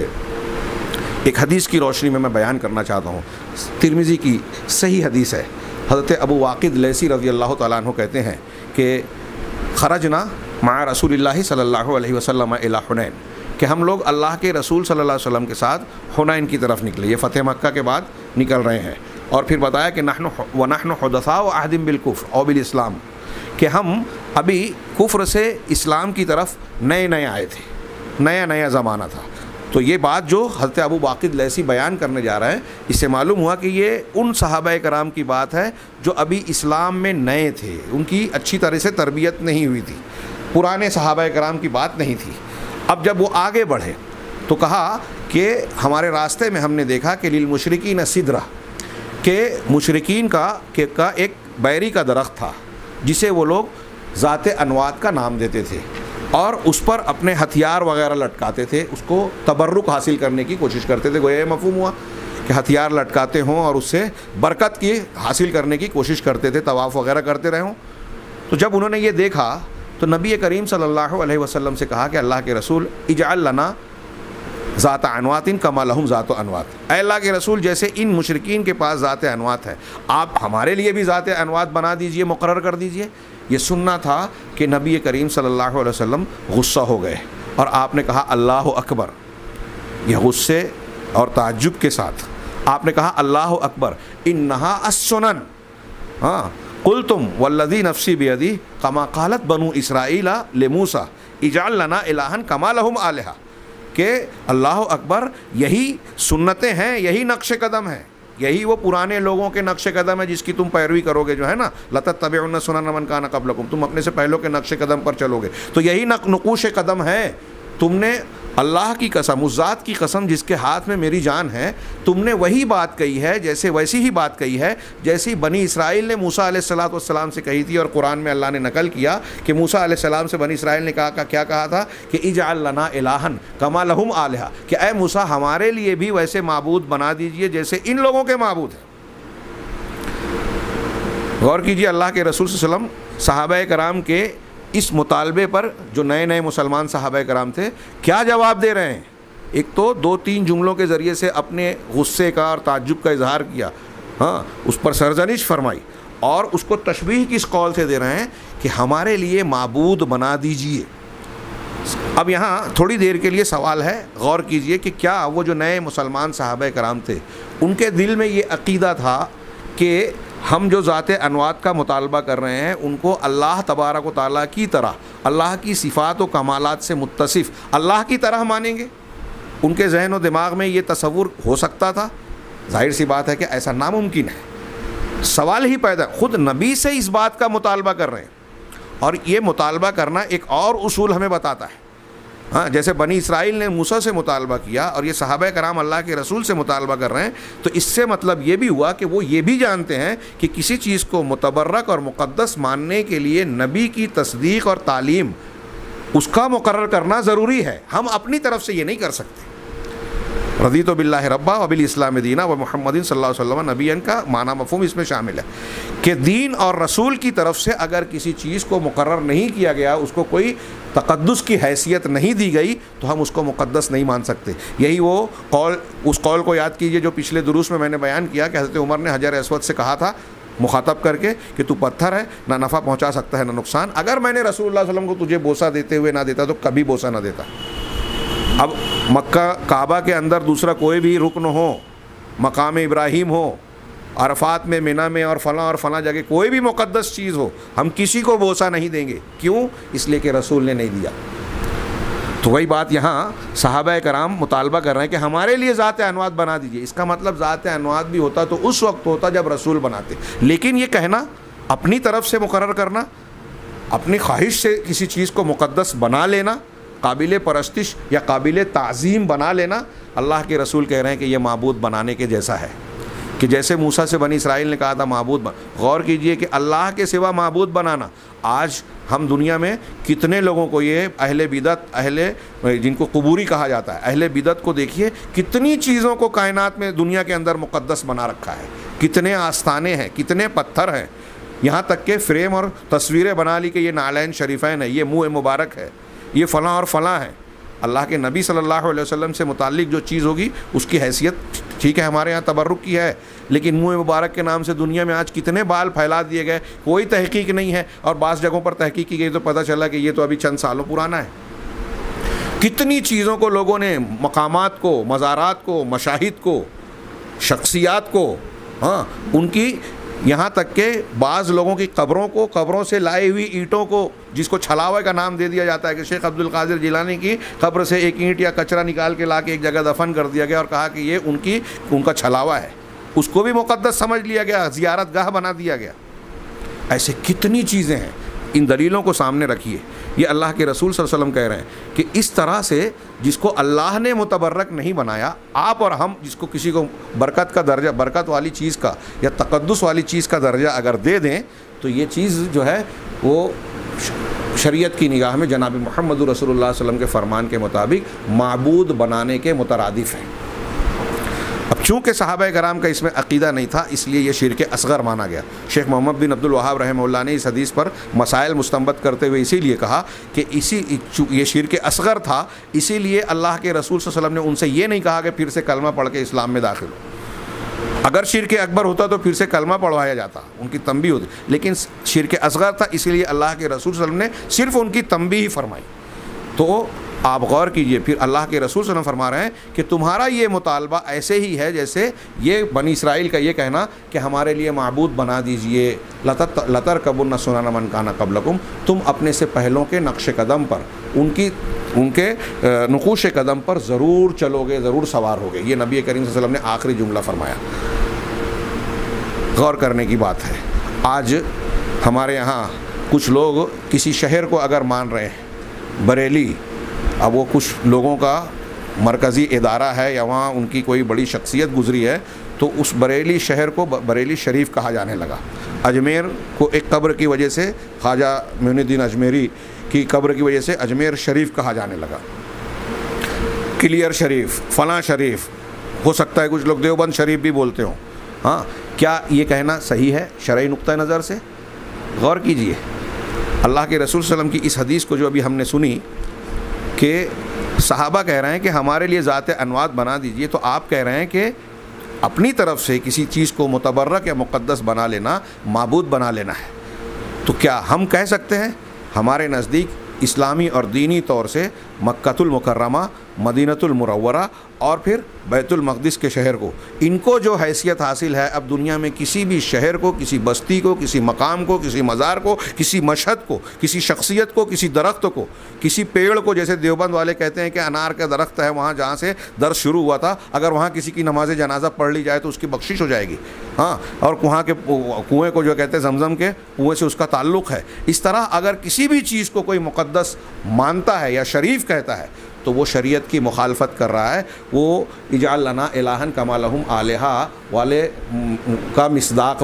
ایک حدیث کی روشنی میں بیان کرنا چاہتا ہوں، ترمذی کی صحیح حدیث ہے۔ حضرت ابو واقد لیثی رضی اللہ تعالیٰ عنہ کہتے ہیں کہ خرجنا مع رسول اللہ صلی اللہ علیہ وسلم الی حنین، کہ ہم لوگ اللہ کے رسول صلی اللہ علیہ وسلم کے ساتھ حنین کی طرف نکلے، یہ فتح مکہ کے بعد نکل رہے ہیں، اور پھر بتایا کہ نحن حدثاء عہد بالکفر او بالاسلام، کہ ہم ابھی کفر سے اسلام کی طرف نئے آئے تھے، نیا زمانہ تھا۔ تو یہ بات جو حضرت ابو واقد لیثی بیان کرنے جا رہا ہے، اس سے معلوم ہوا کہ یہ ان صحابہ کرام کی بات ہے جو ابھی اسلام میں نئے تھے، ان کی اچھی طرح سے تربیت نہیں ہوئی تھی، پرانے صحابہ کرام کی بات نہیں تھی۔ اب جب وہ آگے بڑھے تو کہا کہ ہمارے راستے میں ہم نے دیکھا کہ للمشرکین سدرہ، کہ مشرکین کا ایک بیری کا درخت تھا جسے وہ لوگ ذات انوات کا نام دیتے تھے، اور اس پر اپنے ہتھیار وغیرہ لٹکاتے تھے، اس کو تبرک حاصل کرنے کی کوشش کرتے تھے۔ گویا یہ مفہوم ہوا کہ ہتھیار لٹکاتے ہوں اور اس سے برکت کی حاصل کرنے کی کوشش کرتے تھے، طواف وغیرہ کرتے رہے ہوں۔ تو جب انہوں نے یہ دیکھا تو نبی کریم صلی اللہ علیہ وسلم سے کہا کہ اللہ کے رسول اجعل لنا ذات انوات کما لہم ذات انوات، اے اللہ کے رسول جیسے ان مشرکین کے پاس ذات انوات ہے، آپ ہمارے لیے بھی ذات انوات بنا دیجئے، مقرر کر دیجئے۔ یہ سننا تھا کہ نبی کریم صلی اللہ علیہ وسلم غصہ ہو گئے اور آپ نے کہا اللہ اکبر، یہ غصے اور تعجب کے ساتھ آپ نے کہا اللہ اکبر، انہا السنن، ہاں قلتم والذی نفسی بیدی کما قالت بنو اسرائیل لموسیٰ اجعل لنا الہا کما لہم آلہہ، کہ اللہ اکبر یہی سنتیں ہیں، یہی نقش قدم ہے، یہی وہ پرانے لوگوں کے نقش قدم ہے جس کی تم پیروی کرو گے، جو ہے نا لَتَتَّبِعُنَّ سُنَنَ مَنْ كَانَ قَبْلَكُمْ، تم اپنے سے پہلوں کے نقش قدم پر چلو گے، تو یہی نقوش قدم ہے۔ تم نے اللہ کی قسم، اس ذات کی قسم جس کے ہاتھ میں میری جان ہے، تم نے وہی بات کہی ہے، ویسی ہی بات کہی ہے جیسی بنی اسرائیل نے موسیٰ علیہ السلام سے کہی تھی، اور قرآن میں اللہ نے نقل کیا کہ موسیٰ علیہ السلام سے بنی اسرائیل نے کیا کہا تھا کہ اجعل لنا الہا کما لہم آلہہ، کہ اے موسیٰ ہمارے لیے بھی ویسے معبود بنا دیجئے جیسے ان لوگوں کے معبود ہیں۔ غور کیجئے، اللہ کے رسول صلی اللہ علیہ وسلم صحابہ کرام کے اس مطالبے پر، جو نئے مسلمان صحابہ کرام تھے، کیا جواب دے رہے ہیں؟ ایک تو 2-3 جملوں کے ذریعے سے اپنے غصے کا اور تعجب کا اظہار کیا، اس پر سرزنش فرمائی، اور اس کو تشبیہ کس قول سے دے رہے ہیں کہ ہمارے لیے معبود بنا دیجئے۔ اب یہاں تھوڑی دیر کے لیے سوال ہے، غور کیجئے کہ کیا وہ جو نئے مسلمان صحابہ کرام تھے ان کے دل میں یہ عقیدہ تھا کہ ہم جو ذات انوات کا مطالبہ کر رہے ہیں ان کو اللہ تبارک و تعالیٰ کی طرح، اللہ کی صفات و کمالات سے متصف اللہ کی طرح مانیں گے؟ ان کے ذہن و دماغ میں یہ تصور ہو سکتا تھا؟ ظاہر سی بات ہے کہ ایسا ناممکن ہے۔ سوال ہی پیدا، خود نبی سے اس بات کا مطالبہ کر رہے ہیں، اور یہ مطالبہ کرنا ایک اور اصول ہمیں بتاتا ہے۔ جیسے بنی اسرائیل نے موسیٰ سے مطالبہ کیا اور یہ صحابہ کرام اللہ کے رسول سے مطالبہ کر رہے ہیں، تو اس سے مطلب یہ بھی ہوا کہ وہ یہ بھی جانتے ہیں کہ کسی چیز کو متبرک اور مقدس ماننے کے لیے نبی کی تصدیق اور تعلیم، اس کا مقرر کرنا ضروری ہے، ہم اپنی طرف سے یہ نہیں کر سکتے۔ رضیت باللہ ربا و بالاسلام دینا و محمد صلی اللہ علیہ وسلم نبیًا کا معنی مفہوم اس میں شامل ہے کہ دین اور رسول کی طرف سے اگر کسی چیز کو مقرر نہیں کیا گیا، اس کو کوئی تقدس کی حیثیت نہیں دی گئی، تو ہم اس کو مقدس نہیں مان سکتے۔ یہی وہ قول، اس قول کو یاد کیجئے جو پچھلے دروس میں نے بیان کیا کہ حضرت عمر نے حجر اسود سے کہا تھا مخاطب کر کے کہ تو پتھر ہے، نہ نفع پہنچا سکتا ہے نہ نقصان، اگر میں نے رسول اللہ صلی اللہ علیہ وسلم کو تجھے بوسہ دیتے ہوئے نہ دیتا تو کبھی بوسہ نہ دیتا۔ اب مکہ کعبہ کے اندر دوسرا کوئی بھی رکن ہو، مقام ابراہیم ہو، عرفات میں، منی میں اور فلاں جگہ کوئی بھی مقدس چیز ہو، ہم کسی کو بوسہ نہیں دیں گے۔ کیوں؟ اس لیے کہ رسول نے نہیں دیا۔ تو وہی بات یہاں صحابہ کرام مطالبہ کر رہے ہیں کہ ہمارے لیے ذات انوات بنا دیجئے۔ اس کا مطلب ذات انوات بھی ہوتا تو اس وقت ہوتا جب رسول بناتے، لیکن یہ کہنا، اپنی طرف سے مقرر کرنا، اپنی خواہش سے کسی چیز کو مقدس بنا لینا، قابل پرستش یا قابل تعظیم بنا لینا، اللہ کے رسول کہہ رہے ہیں کہ یہ معبود بنانے کے جیسا ہے کہ جیسے موسیٰ سے بنی اسرائیل نے کہا تھا معبود غور کیجئے کہ اللہ کے سوا معبود بنانا، آج ہم دنیا میں کتنے لوگوں کو، یہ اہل بدعت، جن کو قبوری کہا جاتا ہے، اہل بدعت کو دیکھیے کتنی چیزوں کو کائنات میں دنیا کے اندر مقدس بنا رکھا ہے، کتنے آستانے ہیں، کتنے پتھر ہیں، یہاں تک کہ فریم اور تصویریں بنا لی کہ یہ نعلین شریفین ہے، یہ منہ مبارک ہے، یہ فلاں اور فلاں ہے۔ اللہ کے نبی صلی اللہ علیہ وسلم سے متعلق جو چیز ہوگی اس کی حیثیت ٹھیک ہے ہمارے ہاں تبرک کی ہے، لیکن منہ مبارک کے نام سے دنیا میں آج کتنے بال پھیلا دیے گئے، کوئی تحقیق نہیں ہے، اور بعض جگہوں پر تحقیق کی گئی تو پتہ چلا کہ یہ تو ابھی چند سالوں پرانا ہے۔ کتنی چیزوں کو لوگوں نے، مقامات کو، مزارات کو، مشاہد کو، شخصیات کو، ان کی، یہاں تک کہ بعض لوگوں کی قبروں کو، قبروں سے لائی ہوئی اینٹوں کو، جس کو چھلاوے کا نام دے دیا جاتا ہے کہ شیخ عبد القادر جیلانی کی قبر سے ایک اینٹ یا کچرا نکال کے لا کے ایک جگہ دفن کر دیا گیا اور کہا کہ یہ ان کا چھلاوا ہے، اس کو بھی مقدس سمجھ لیا گیا، زیارت گاہ بنا دیا گیا۔ ایسے کتنی چیزیں ہیں، ان دلیلوں کو سامنے رکھیے۔ یہ اللہ کے رسول صلی اللہ علیہ وسلم کہہ رہے ہیں کہ اس طرح سے جس کو اللہ نے متبرک نہیں بنایا، آپ اور ہم جس کو کسی کو برکت کا درجہ، برکت والی چیز کا یا تقدس والی چیز کا درجہ اگر دے دیں تو یہ چیز جو ہے وہ شریعت کی نگاہ میں جناب محمد رسول اللہ صلی اللہ علیہ وسلم کے فرمان کے مطابق معبود بنانے کے مترادف ہے۔ اب چونکہ صحابہ کرام کا اس میں عقیدہ نہیں تھا، اس لیے یہ شرک اصغر مانا گیا۔ شیخ محمد بن عبد الوہاب رحمہ اللہ نے اس حدیث پر مسائل مستنبط کرتے ہوئے اسی لیے کہا کہ یہ شرک اصغر تھا، اسی لیے اللہ کے رسول صلی اللہ علیہ وسلم نے ان سے یہ نہیں کہا کہ پھر سے کلمہ پڑھ کے اسلام میں داخل ہو۔ اگر شرک اکبر ہوتا تو پھر سے کلمہ پڑھوایا جاتا، ان کی تنبیہ ہوتی، لیکن شرک اصغر تھا، اسی لیے اللہ کے رسول صلی اللہ علیہ وسلم نے صرف ان کی تنبیہ ہی فرمائی۔ تو آپ غور کیجئے، پھر اللہ کے رسول صلی اللہ علیہ وسلم فرما رہے ہیں کہ تمہارا یہ مطالبہ ایسے ہی ہے جیسے یہ بنی اسرائیل کا یہ کہنا کہ ہمارے لیے معبود بنا دیجئے، لَتَرْكَبُنَّ سُنَنَ مَنْ كَانَ قَبْلَكُمْ، تم اپنے سے پہلوں کے نقش قدم پر، ان کے نقوش قدم پر ضرور چلو گے، ضرور سوار ہوگے۔ یہ نبی کریم صلی اللہ علیہ وسلم نے آخری جملہ فرمایا۔ غور کرنے کی بات ہے، آج ہمارے یہاں کچھ لوگ کسی شہر کو اگر مان رہے ہیں، بریلی، اب وہ کچھ لوگوں کا مرکزی ادارہ ہے یا وہاں ان کی کوئی بڑی شخصیت گزری ہے تو اس بریلی شہر کو بریلی شریف کہا جانے لگا. اجمیر کو ایک قبر کی وجہ سے خواجہ معین الدین اجمیری کی قبر کی وجہ سے اجمیر شریف کہا جانے لگا. کلیئر شریف، فلاں شریف، ہو سکتا ہے کچھ لوگ دیوبند شریف بھی بولتے ہوں. ہاں، کیا یہ کہنا صحیح ہے شرعی نقطہ نظر سے؟ غور کیجئے. اللہ کے رسول صلی اللہ علیہ وسلم کی اس حدیث کو جو ابھی ہم نے سنی کہ صحابہ کہہ رہے ہیں کہ ہمارے لیے ذات انوات بنا دیجئے، تو آپ کہہ رہے ہیں کہ اپنی طرف سے کسی چیز کو متبرک یا مقدس بنا لینا، معبود بنا لینا ہے. تو کیا ہم کہہ سکتے ہیں ہمارے نزدیک اسلامی اور دینی طور سے مکۃ المکرمہ، مدینۃ المنورہ اور پھر بیت المقدس کے شہر کو، ان کو جو حیثیت حاصل ہے اب دنیا میں کسی بھی شہر کو، کسی بستی کو، کسی مقام کو، کسی مزار کو، کسی مشہد کو، کسی شخصیت کو، کسی درخت کو، کسی پیڑ کو، جیسے دیوبند والے کہتے ہیں کہ انار کا درخت ہے وہاں جہاں سے درس شروع ہوا تھا، اگر وہاں کسی کی نماز جنازہ پڑھ لی جائے تو اس کی بخشش ہو جائے گی. ہاں، اور وہاں کے کنویں کو جو کہتے ہیں زمزم کے کنویں سے اس کا تعلق ہے. اس طرح اگر کسی بھی چیز کو کوئی مقدس مانتا ہے یا شریف کہتا ہے تو وہ شریعت کی مخالفت کر رہا ہے. وہ اجعل لنا الہا کما لہم آلہہ والے کا مصداق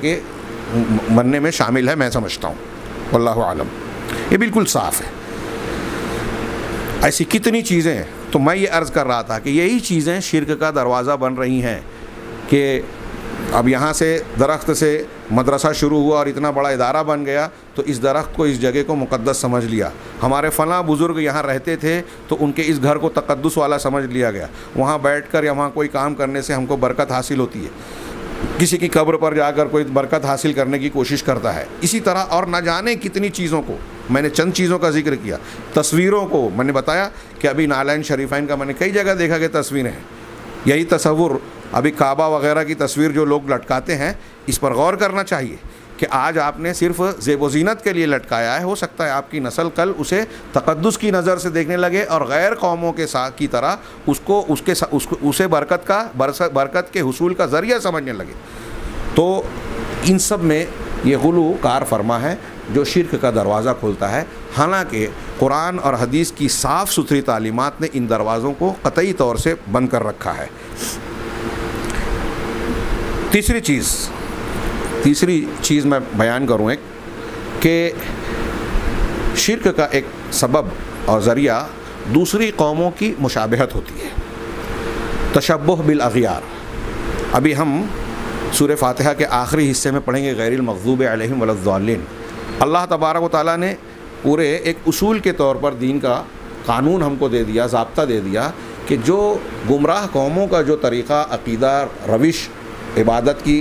بننے میں شامل ہے، میں سمجھتا ہوں. واللہ اعلم. یہ بالکل صاف ہے. ایسی کتنی چیزیں ہیں. تو میں یہ عرض کر رہا تھا کہ یہی چیزیں شرک کا دروازہ بن رہی ہیں کہ اب یہاں سے درخت سے مدرسہ شروع ہوا اور اتنا بڑا ادارہ بن گیا تو اس درخت کو، اس جگہ کو مقدس سمجھ لیا. ہمارے فلاں بزرگ یہاں رہتے تھے تو ان کے اس گھر کو تقدس والا سمجھ لیا گیا. وہاں بیٹھ کر یا وہاں کوئی کام کرنے سے ہم کو برکت حاصل ہوتی ہے. کسی کی قبر پر جا کر کوئی برکت حاصل کرنے کی کوشش کرتا ہے. اسی طرح اور نہ جانے کتنی چیزوں کو، میں نے چند چیزوں کا ذکر کیا. تصویروں کو میں نے بتایا کہ ابھی نالین شریفین کا میں نے کئی جگہ دیکھا کہ تصویریں ہیں. یہی تصور ابھی کعبہ وغیرہ کی تصویر جو لوگ لٹکاتے ہیں، اس پر غور کرنا چاہیے کہ آج آپ نے صرف زیب و زینت کے لیے لٹکایا ہے. ہو سکتا ہے آپ کی نسل کل اسے تقدس کی نظر سے دیکھنے لگے اور غیر قوموں کے ساتھ کی طرح اسے برکت کے حصول کا ذریعہ سمجھنے لگے. تو ان سب میں یہ غلو کار فرما ہے جو شرک کا دروازہ کھولتا ہے. حالانکہ قرآن اور حدیث کی صاف ستھری تعلیمات نے ان دروازوں کو قطعی طور سے بند کر رکھا ہے. تیسری چیز میں بیان کروں ایک کہ شرک کا ایک سبب اور ذریعہ دوسری قوموں کی مشابہت ہوتی ہے. تشبہ بالاغیار. ابھی ہم سورہ فاتحہ کے آخری حصے میں پڑھیں گے غیر المغضوب علیہم ولا الضالین. اللہ تبارک و تعالیٰ نے پورے ایک اصول کے طور پر دین کا قانون ہم کو دے دیا، ضابطہ دے دیا کہ جو گمراہ قوموں کا جو طریقہ، عقیدہ، روش، عبادت کی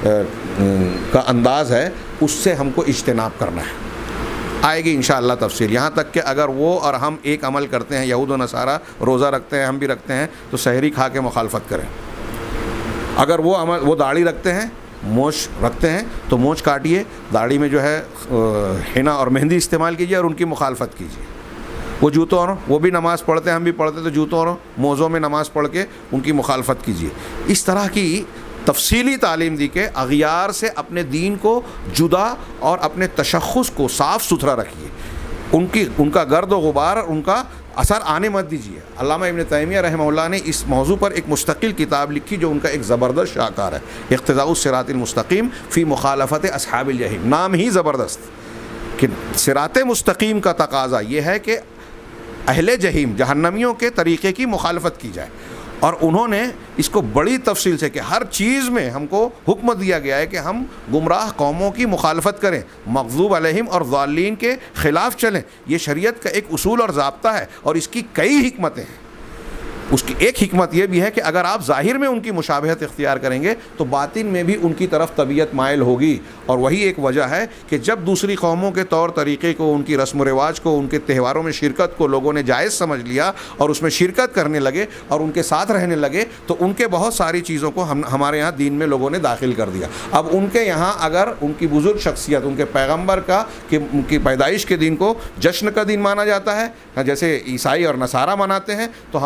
کا انداز ہے، اس سے ہم کو اجتناب کرنا ہے. آئے گی انشاءاللہ تفصیل. یہاں تک کہ اگر وہ اور ہم ایک عمل کرتے ہیں، یہود و نصارہ روزہ رکھتے ہیں، ہم بھی رکھتے ہیں، تو سحری کھا کے مخالفت کریں. اگر وہ داڑھی رکھتے ہیں، مونچھ رکھتے ہیں، تو مونچھ کاٹیے، داڑھی میں جو ہے حنا اور مہندی استعمال کیجیے اور ان کی مخالفت کیجیے. وہ جوتوں اور وہ بھی نماز پڑھتے ہیں، ہم بھی پڑھتے، تو جوتوں اور موزوں میں نماز پڑھ کے ان کی مخالفت کیجیے. اس طرح کی تفصیلی تعلیم دی کہ اغیار سے اپنے دین کو جدا اور اپنے تشخص کو صاف ستھرا رکھیے. ان کا گرد و غبار، ان کا اثر آنے مت دیجیے. علامہ ابن تیمیہ رحمہ اللہ نے اس موضوع پر ایک مستقل کتاب لکھی جو ان کا ایک زبردست شاہکار ہے، اقتضاء الصراط المستقیم فی مخالفت اصحاب الجحیم. نام ہی زبردست کہ صراط مستقیم کا تقاضا یہ ہے کہ اہل جحیم، جہنمیوں کے طریقے کی مخالفت کی جائے. اور انہوں نے اس کو بڑی تفصیل سے کہ ہر چیز میں ہم کو حکم دیا گیا ہے کہ ہم گمراہ قوموں کی مخالفت کریں، مغضوب علیہم اور ضالین کے خلاف چلیں. یہ شریعت کا ایک اصول اور ضابطہ ہے اور اس کی کئی حکمتیں ہیں. اس کی ایک حکمت یہ بھی ہے کہ اگر آپ ظاہر میں ان کی مشابہت اختیار کریں گے تو باطن میں بھی ان کی طرف طبیعت مائل ہوگی. اور وہی ایک وجہ ہے کہ جب دوسری قوموں کے طور طریقے کو، ان کی رسم و رواج کو، ان کے تہواروں میں شرکت کو لوگوں نے جائز سمجھ لیا اور اس میں شرکت کرنے لگے اور ان کے ساتھ رہنے لگے، تو ان کے بہت ساری چیزوں کو ہمارے یہاں دین میں لوگوں نے داخل کر دیا. اب ان کے یہاں اگر ان کی بزرگ شخصیت، ان کے پیغمبر کا کہ ان کی پیدائش کے دن کو جشن کا دن مانا جاتا ہے، جیسے عیسائی اور نصارہ مناتے ہیں، تو ہمارے یہاں بھی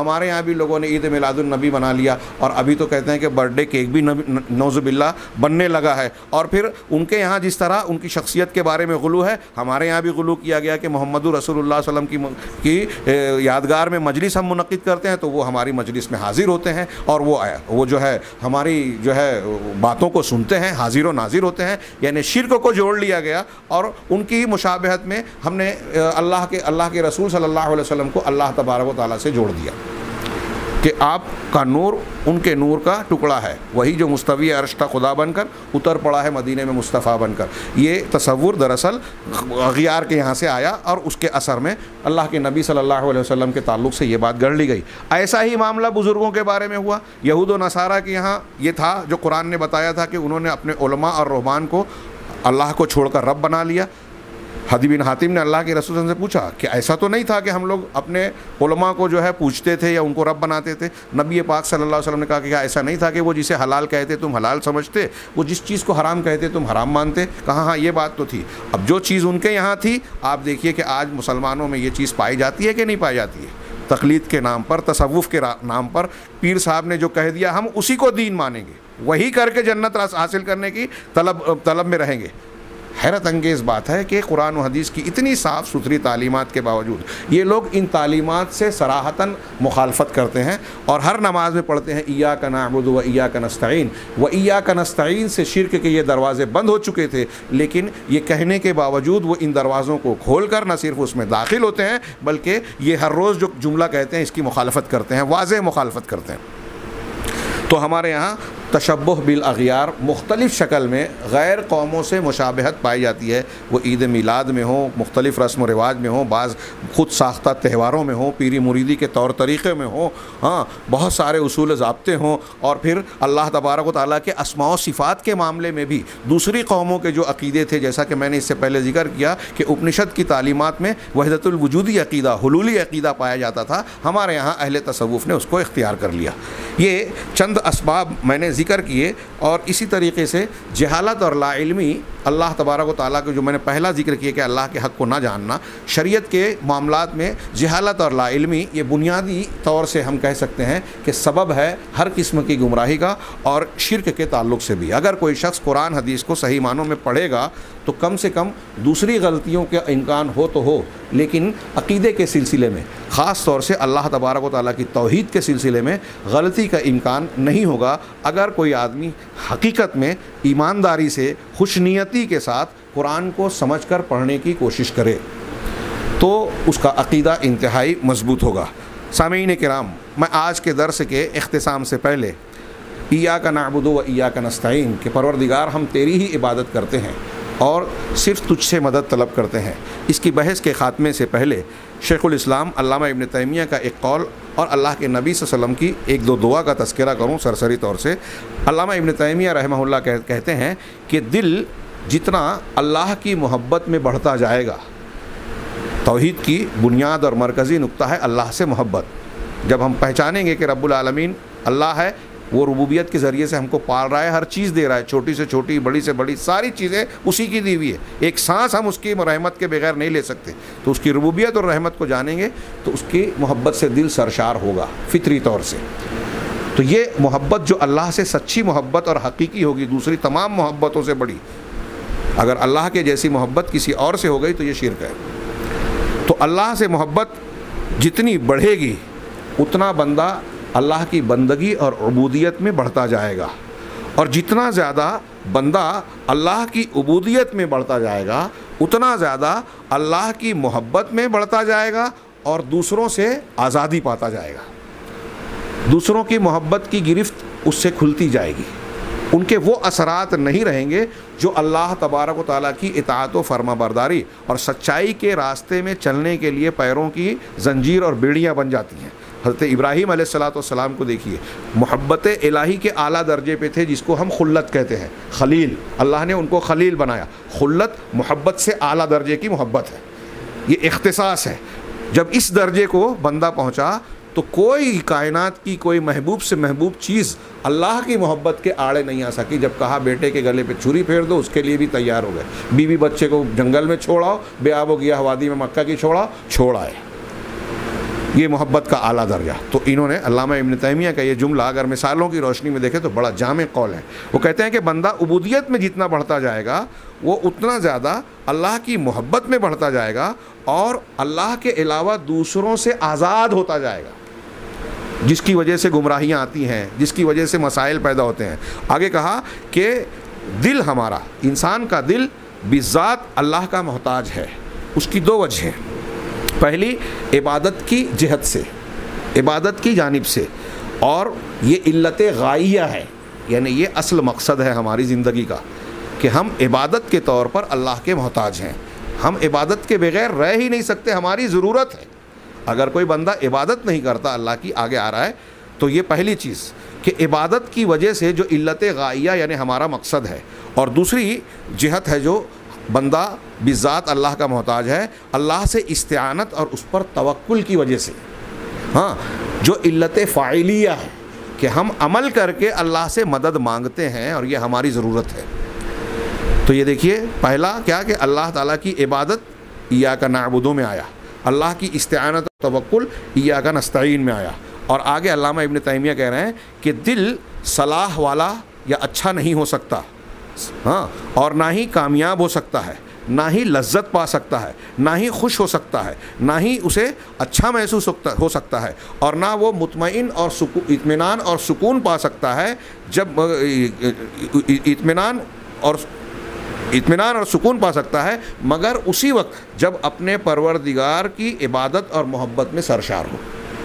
بھی لوگوں نے عید میلاد النبی بنا لیا، اور ابھی تو کہتے ہیں کہ برتھ ڈے کیک بھی نعوذ باللہ بننے لگا ہے۔ اور پھر ان کے یہاں جس طرح ان کی شخصیت کے بارے میں غلو ہے، ہمارے یہاں بھی غلو کیا گیا کہ محمد رسول اللہ صلی اللہ علیہ وسلم کی یادگار میں مجلس ہم منعقد کرتے ہیں تو وہ ہماری مجلس میں حاضر ہوتے ہیں، اور وہ جو ہے ہماری جو ہے باتوں کو سنتے ہیں، حاضر و ناظر ہوتے ہیں۔ یعنی شرک کو جوڑ لیا گیا، اور ان کی مشابہت میں ہم نے اللہ کے رسول صلی اللہ علیہ وسلم کو اللہ تبارک و تعالیٰ سے جوڑ دیا کہ آپ کا نور ان کے نور کا ٹکڑا ہے، وہی جو مستوی عرش تھا خدا بن کر اتر پڑا ہے مدینے میں مصطفیٰ بن کر۔ یہ تصور دراصل اغیار کے یہاں سے آیا، اور اس کے اثر میں اللہ کے نبی صلی اللہ علیہ وسلم کے تعلق سے یہ بات گڑھ لی گئی۔ ایسا ہی معاملہ بزرگوں کے بارے میں ہوا۔ یہود و نصارہ کے یہاں یہ تھا جو قرآن نے بتایا تھا کہ انہوں نے اپنے علماء اور رہبان کو اللہ کو چھوڑ کر رب بنا لیا۔ حدی بن حاتم نے اللہ کے رسول سے پوچھا کہ ایسا تو نہیں تھا کہ ہم لوگ اپنے علماء کو جو ہے پوچھتے تھے یا ان کو رب بناتے تھے؟ نبی پاک صلی اللہ علیہ وسلم نے کہا کہ کیا ایسا نہیں تھا کہ وہ جسے حلال کہتے تم حلال سمجھتے، وہ جس چیز کو حرام کہتے تم حرام مانتے؟ کہا ہاں یہ بات تو تھی۔ اب جو چیز ان کے یہاں تھی، آپ دیکھیے کہ آج مسلمانوں میں یہ چیز پائی جاتی ہے کہ نہیں پائی جاتی ہے؟ تقلید کے نام پر، تصوف کے نام پر پیر صاحب نے جو کہہ دیا ہم اسی کو دین مانیں گے، وہی کر کے جنت حاصل کرنے کی طلب میں رہیں گے۔ حیرت انگیز بات ہے کہ قرآن و حدیث کی اتنی صاف ستھری تعلیمات کے باوجود یہ لوگ ان تعلیمات سے صراحتاً مخالفت کرتے ہیں، اور ہر نماز میں پڑھتے ہیں ایاک نعبد و ایاک نستعین، و ایاک نستعین سے شرک کے یہ دروازے بند ہو چکے تھے، لیکن یہ کہنے کے باوجود وہ ان دروازوں کو کھول کر نہ صرف اس میں داخل ہوتے ہیں بلکہ یہ ہر روز جو جملہ کہتے ہیں اس کی مخالفت کرتے ہیں، واضح مخالفت کرتے ہیں۔ تو ہمارے یہاں تشبہ بالاغیار مختلف شکل میں غیر قوموں سے مشابہت پائی جاتی ہے، وہ عید میلاد میں ہوں، مختلف رسم و رواج میں ہوں، بعض خود ساختہ تہواروں میں ہوں، پیری مریدی کے طور طریقے میں ہوں، ہاں بہت سارے اصول ضابطے ہوں، اور پھر اللہ تبارک و تعالیٰ کے اسماء و صفات کے معاملے میں بھی دوسری قوموں کے جو عقیدے تھے، جیسا کہ میں نے اس سے پہلے ذکر کیا کہ اپنشد کی تعلیمات میں وحدت الوجودی عقیدہ، حلولی عقیدہ پایا جاتا تھا، ہمارے یہاں اہل تصوف نے اس کو اختیار کر لیا۔ یہ چند اسباب میں نے ذکر کیے، اور اسی طریقے سے جہالت اور لا علمی، اللہ تبارک و تعالیٰ کو جو میں نے پہلا ذکر کیا کہ اللہ کے حق کو نہ جاننا، شریعت کے معاملات میں جہالت اور لا علمی یہ بنیادی طور سے ہم کہہ سکتے ہیں کہ سبب ہے ہر قسم کی گمراہی کا، اور شرک کے تعلق سے بھی۔ اگر کوئی شخص قرآن حدیث کو صحیح معنوں میں پڑھے گا تو کم سے کم دوسری غلطیوں کے امکان ہو تو ہو، لیکن عقیدے کے سلسلے میں، خاص طور سے اللہ تبارک و تعالیٰ کی توحید کے سلسلے میں غلطی کا امکان نہیں ہوگا اگر کوئی آدمی حقیقت میں ایمانداری سے، خوش نیتی کے ساتھ قرآن کو سمجھ کر پڑھنے کی کوشش کرے، تو اس کا عقیدہ انتہائی مضبوط ہوگا۔ سامعین کرام، میں آج کے درس کے اختتام سے پہلے ایاک نعبد و ایاک نستعین کہ پروردگار ہم تیری ہی عبادت کرتے ہیں اور صرف تجھ سے مدد طلب کرتے ہیں، اس کی بحث کے خاتمے سے پہلے شیخ الاسلام علامہ ابن تیمیہ کا ایک قول اور اللہ کے نبی صلی اللہ علیہ وسلم کی ایک دو دعا کا تذکرہ کروں سرسری طور سے۔ علامہ ابن تیمیہ رحمہ اللہ کہتے ہیں کہ دل جتنا اللہ کی محبت میں بڑھتا جائے گا، توحید کی بنیاد اور مرکزی نقطہ ہے اللہ سے محبت۔ جب ہم پہچانیں گے کہ رب العالمین اللہ ہے، وہ ربوبیت کے ذریعے سے ہم کو پال رہا ہے، ہر چیز دے رہا ہے، چھوٹی سے چھوٹی، بڑی سے بڑی، ساری چیزیں اسی کی دی ہوئی ہے، ایک سانس ہم اس کی رحمت کے بغیر نہیں لے سکتے، تو اس کی ربوبیت اور رحمت کو جانیں گے تو اس کی محبت سے دل سرشار ہوگا فطری طور سے۔ تو یہ محبت جو اللہ سے سچی محبت اور حقیقی ہوگی، دوسری تمام محبتوں سے بڑی، اگر اللہ کے جیسی محبت کسی اور سے ہو گئی تو یہ شرک ہے۔ تو اللہ سے محبت جتنی بڑھے گی اتنا بندہ اللہ کی بندگی اور عبودیت میں بڑھتا جائے گا، اور جتنا زیادہ بندہ اللہ کی عبودیت میں بڑھتا جائے گا اتنا زیادہ اللہ کی محبت میں بڑھتا جائے گا، اور دوسروں سے آزادی پاتا جائے گا، دوسروں کی محبت کی گرفت اس سے کھلتی جائے گی، ان کے وہ اثرات نہیں رہیں گے جو اللہ تبارک و تعالیٰ کی اطاعت و فرما برداری اور سچائی کے راستے میں چلنے کے لیے پیروں کی زنجیر اور بیڑیاں بن جاتی ہیں۔ حضرت ابراہیم علیہ السلام کو دیکھیے، محبت الہی کے اعلیٰ درجے پہ تھے، جس کو ہم خلت کہتے ہیں، خلیل، اللہ نے ان کو خلیل بنایا۔ خلت محبت سے اعلیٰ درجے کی محبت ہے، یہ اختصاص ہے۔ جب اس درجے کو بندہ پہنچا تو کوئی کائنات کی کوئی محبوب سے محبوب چیز اللہ کی محبت کے آڑے نہیں آ سکی۔ جب کہا بیٹے کے گلے پہ چھری پھیر دو، اس کے لیے بھی تیار ہو گئے، بیوی بچے کو جنگل میں چھوڑاؤ، بے آب و گیاہ وادی میں مکہ کی چھوڑا ہے۔ یہ محبت کا اعلیٰ درجہ. تو انہوں نے علامہ ابن تیمیہ کا یہ جملہ اگر مثالوں کی روشنی میں دیکھیں تو بڑا جامع قول ہے. وہ کہتے ہیں کہ بندہ عبودیت میں جتنا بڑھتا جائے گا وہ اتنا زیادہ اللہ کی محبت میں بڑھتا جائے گا اور اللہ کے علاوہ دوسروں سے آزاد ہوتا جائے گا، جس کی وجہ سے گمراہیاں آتی ہیں، جس کی وجہ سے مسائل پیدا ہوتے ہیں. آگے کہا کہ دل ہمارا، انسان کا دل بذات اللہ کا محتاج ہے. اس کی دو وجہ ہیں. پہلی عبادت کی جہت سے، عبادت کی جانب سے، اور یہ علت غائیہ ہے، یعنی یہ اصل مقصد ہے ہماری زندگی کا کہ ہم عبادت کے طور پر اللہ کے محتاج ہیں. ہم عبادت کے بغیر رہ ہی نہیں سکتے، ہماری ضرورت ہے. اگر کوئی بندہ عبادت نہیں کرتا اللہ کی، آگے آ رہا ہے، تو یہ پہلی چیز کہ عبادت کی وجہ سے جو علت غائیہ یعنی ہمارا مقصد ہے. اور دوسری جہت ہے جو بندہ بذات اللہ کا محتاج ہے، اللہ سے استعانت اور اس پر توکل کی وجہ سے. ہاں، جو علت فاعلیہ ہے کہ ہم عمل کر کے اللہ سے مدد مانگتے ہیں اور یہ ہماری ضرورت ہے. تو یہ دیکھیے پہلا کیا کہ اللہ تعالیٰ کی عبادت ایاک نعبد میں آیا، اللہ کی استعانت اور توکل ایاک نستعین میں آیا. اور آگے علامہ ابن تیمیہ کہہ رہے ہیں کہ دل صلاح والا یا اچھا نہیں ہو سکتا، ہاں، اور نہ ہی کامیاب ہو سکتا ہے، نہ ہی لذت پا سکتا ہے، نہ ہی خوش ہو سکتا ہے، نہ ہی اسے اچھا محسوس ہو سکتا ہے، اور نہ وہ مطمئن اور اطمینان اور سکون پا سکتا ہے. جب اطمینان اور سکون پا سکتا ہے مگر اسی وقت جب اپنے پروردگار کی عبادت اور محبت میں سرشار ہو.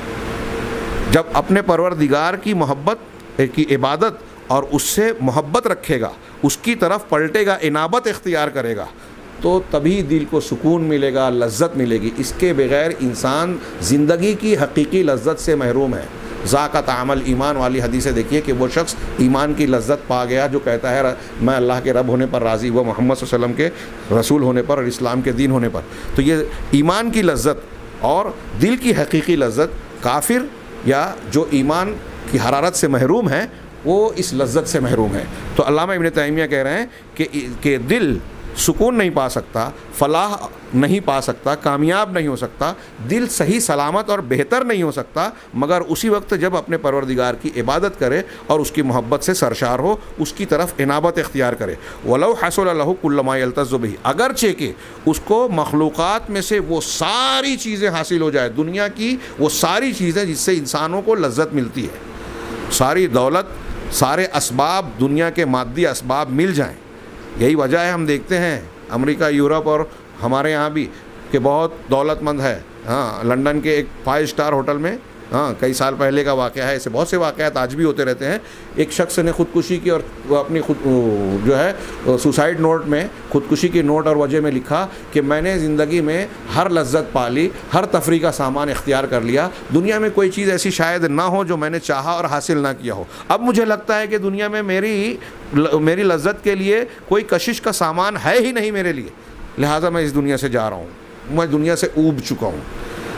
جب اپنے پروردگار کی محبت کی عبادت اور اس سے محبت رکھے گا، اس کی طرف پلٹے گا، انابت اختیار کرے گا، تو تبھی دل کو سکون ملے گا، لذت ملے گی. اس کے بغیر انسان زندگی کی حقیقی لذت سے محروم ہے. ذاق طعم الایمان والی حدیثیں دیکھیے کہ وہ شخص ایمان کی لذت پا گیا جو کہتا ہے میں اللہ کے رب ہونے پر راضی ہوا، محمد صلی اللہ علیہ وسلم کے رسول ہونے پر اور اسلام کے دین ہونے پر. تو یہ ایمان کی لذت اور دل کی حقیقی لذت، کافر یا جو ایمان کی حرارت سے محروم ہے وہ اس لذت سے محروم ہے. تو علامہ ابن تیمیہ کہہ رہے ہیں کہ دل سکون نہیں پا سکتا، فلاح نہیں پا سکتا، کامیاب نہیں ہو سکتا، دل صحیح سلامت اور بہتر نہیں ہو سکتا مگر اسی وقت جب اپنے پروردگار کی عبادت کرے اور اس کی محبت سے سرشار ہو، اس کی طرف انابت اختیار کرے. وَلَوْ حَصُلَ لَهُ كُلُّ مَا يَلْتَذُّ بِهِ، اگرچہ کہ اس کو مخلوقات میں سے وہ ساری چیزیں حاصل ہو جائے، دنیا کی وہ ساری چیزیں جس سے انسانوں کو لذت ملتی ہے، ساری دولت، سارے اسباب، دنیا کے مادی اسباب مل جائیں. یہی وجہ ہے ہم دیکھتے ہیں امریکہ، یورپ اور ہمارے یہاں بھی کہ بہت دولت مند ہے. ہاں، لنڈن کے ایک 5 اسٹار ہوٹل میں، ہاں، کئی سال پہلے کا واقعہ ہے، ایسے بہت سے واقعات آج بھی ہوتے رہتے ہیں. ایک شخص نے خودکشی کی اور وہ اپنی جو ہے سوسائڈ نوٹ میں، خودکشی کی نوٹ اور وجہ میں لکھا کہ میں نے زندگی میں ہر لذت پا لی، ہر تفریح کا سامان اختیار کر لیا، دنیا میں کوئی چیز ایسی شاید نہ ہو جو میں نے چاہا اور حاصل نہ کیا ہو. اب مجھے لگتا ہے کہ دنیا میں میری لذت کے لیے کوئی کشش کا سامان ہے ہی نہیں میرے لیے، لہٰذا میں اس دنیا سے جا رہا ہوں، میں دنیا سے اوب چکا ہوں.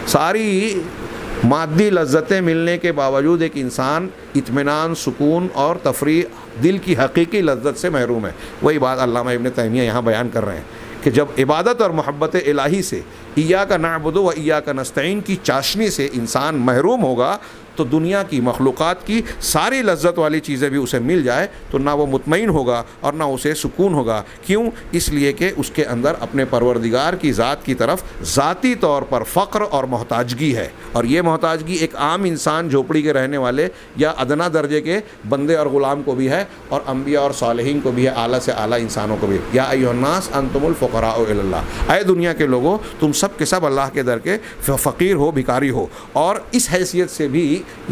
ساری مادی لذتیں ملنے کے باوجود ایک انسان اطمینان، سکون اور تفریح، دل کی حقیقی لذت سے محروم ہے. وہی بات علامہ ابن تیمیہ یہاں بیان کر رہے ہیں کہ جب عبادت اور محبت الہی سے، ایاک نعبد و ایاک نستعین کی چاشنی سے انسان محروم ہوگا تو دنیا کی مخلوقات کی ساری لذت والی چیزیں بھی اسے مل جائے تو نہ وہ مطمئن ہوگا اور نہ اسے سکون ہوگا. کیوں؟ اس لیے کہ اس کے اندر اپنے پروردگار کی ذات کی طرف ذاتی طور پر فقر اور محتاجگی ہے. اور یہ محتاجگی ایک عام انسان، جھوپڑی کے رہنے والے یا ادنا درجے کے بندے اور غلام کو بھی ہے، اور انبیاء اور صالحین کو بھی ہے، اعلیٰ سے اعلیٰ انسانوں کو بھی. یا ایھا الناس انتم الفقراء الی اللہ، اے دنیا کے لوگوں تم سب کے سب اللہ کے در کے فقیر ہو، بھکاری ہو. اور اس حیثیت سے بھی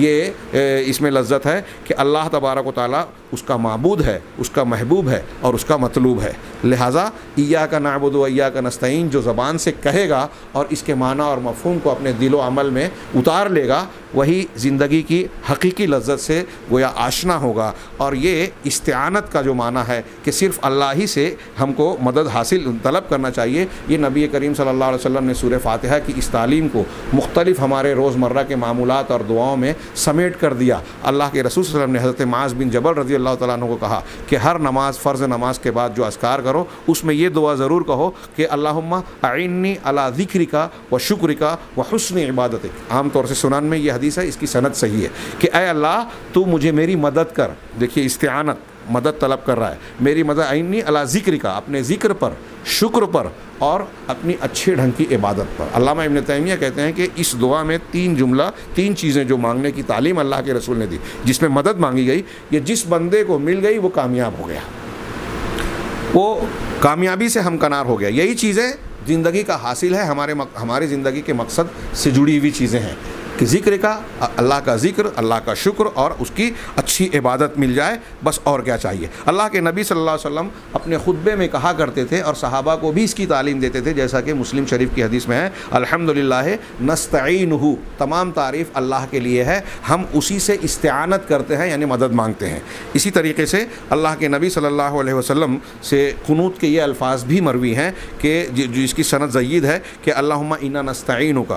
یہ اس میں لذت ہے کہ اللہ تبارک و تعالیٰ اس کا معبود ہے، اس کا محبوب ہے اور اس کا مطلوب ہے. لہٰذا ایاک نعبد و ایاک نستعین جو زبان سے کہے گا اور اس کے معنی اور مفہوم کو اپنے دل و عمل میں اتار لے گا، وہی زندگی کی حقیقی لذت سے گویا آشنا ہوگا. اور یہ استعانت کا جو معنی ہے کہ صرف اللہ ہی سے ہم کو مدد حاصل طلب کرنا چاہیے، یہ نبی کریم صلی اللہ علیہ وسلم وسلم نے سورہ فاتحہ کی اس تعلیم کو مختلف ہمارے روزمرہ کے معمولات اور دعاؤں میں سمیٹ کر دیا۔ اللہ کے رسول صلی اللہ علیہ وسلم نے حضرت معاذ بن جبل رضی اللہ تعالیٰ عنہ کو کہا کہ ہر نماز، فرض نماز کے بعد جو اذکار کرو اس میں یہ دعا ضرور کہو کہ اللہم اعنی علی ذکرک و شکرک و حسن عبادتک۔ عام طور سے سنن میں یہ حدیث ہے، اس کی سند صحیح ہے کہ اے اللہ تو مجھے میری مدد کر۔ دیکھیے استعانت، مدد طلب کر رہا ہے، میری مدد اعنی علی ذکرک، اپنے ذکر پر، شکر پر اور اپنی اچھے ڈھنگ کی عبادت پر۔ علامہ ابن تیمیہ کہتے ہیں کہ اس دعا میں تین چیزیں جو مانگنے کی تعلیم اللہ کے رسول نے دی، جس میں مدد مانگی گئی، یہ جس بندے کو مل گئی وہ کامیاب ہو گیا، وہ کامیابی سے ہمکنار ہو گیا۔ یہی چیزیں زندگی کا حاصل ہے، ہماری زندگی کے مقصد سے جڑی ہوئی چیزیں ہیں کہ ذکر کا، اللہ کا ذکر، اللہ کا شکر اور اس کی اچھی عبادت مل جائے، بس اور کیا چاہیے۔ اللہ کے نبی صلی اللہ علیہ وسلم اپنے خطبے میں کہا کرتے تھے اور صحابہ کو بھی اس کی تعلیم دیتے تھے، جیسا کہ مسلم شریف کی حدیث میں ہے، الحمدللہ نستعینہ، تمام تعریف اللہ کے لیے ہے، ہم اسی سے استعانت کرتے ہیں یعنی مدد مانگتے ہیں۔ اسی طریقے سے اللہ کے نبی صلی اللہ علیہ وسلم سے قنوت کے یہ الفاظ بھی مروی ہیں کہ جس کی سند جید ہے کہ اللہم انا نستعینک۔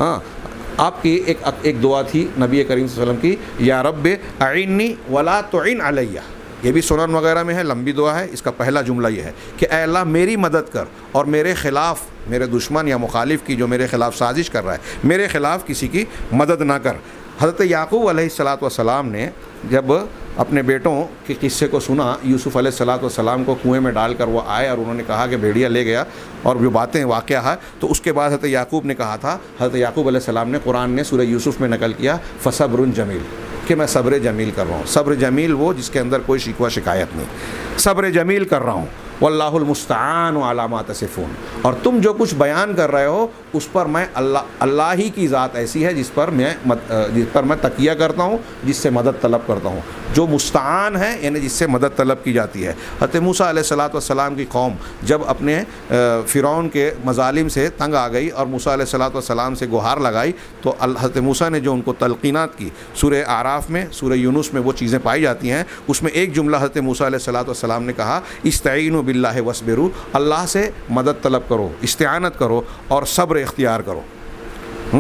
آپ کی ایک دعا تھی نبی کریم صلی اللہ علیہ وسلم کی، یا رب اعنی ولا تعن علیہ، یہ بھی سنن وغیرہ میں ہے، لمبی دعا ہے۔ اس کا پہلا جملہ یہ ہے کہ اے اللہ میری مدد کر اور میرے خلاف، میرے دشمن یا مخالف کی جو میرے خلاف سازش کر رہا ہے، میرے خلاف کسی کی مدد نہ کر۔ حضرت یعقوب علیہ السلام نے جب اپنے بیٹوں کے قصے کو سنا، یوسف علیہ السلام کو کنویں میں ڈال کر وہ آئے اور انہوں نے کہا کہ بھیڑیا لے گیا اور جو باتیں واقعہ ہے، تو اس کے بعد حضرت یعقوب نے کہا تھا، حضرت یعقوب علیہ السلام نے، قرآن نے سورہ یوسف میں نقل کیا، فصبر جمیل، کہ میں صبر جمیل کر رہا ہوں۔ صبر جمیل وہ جس کے اندر کوئی شکوہ شکایت نہیں، صبر جمیل کر رہا ہوں۔ واللہ المستعان علی ما تصفون، اور تم جو کچھ بیان کر رہے ہو اس پر میں اللہ ہی کی ذات ایسی ہے جس پر میں تکیہ کرتا ہوں، جس سے مدد طلب کرتا ہوں۔ جو مستعان ہے یعنی جس سے مدد طلب کی جاتی ہے۔ حضرت موسیٰ علیہ السلام کی قوم جب اپنے فرعون کے مظالم سے تنگ آ گئی اور موسیٰ علیہ السلام سے گہار لگائی، تو حضرت موسیٰ نے جو ان کو تلقینات کی، سورہ اعراف میں، سورہ یونس میں وہ چیزیں پائی جاتی ہیں، اس میں ایک جملہ حضرت موسیٰ علیہ السلام نے کہا، استعینوا باللہ واصبروا، اللہ سے مدد طلب کرو، استعانت کرو اور صبر اختیار کرو۔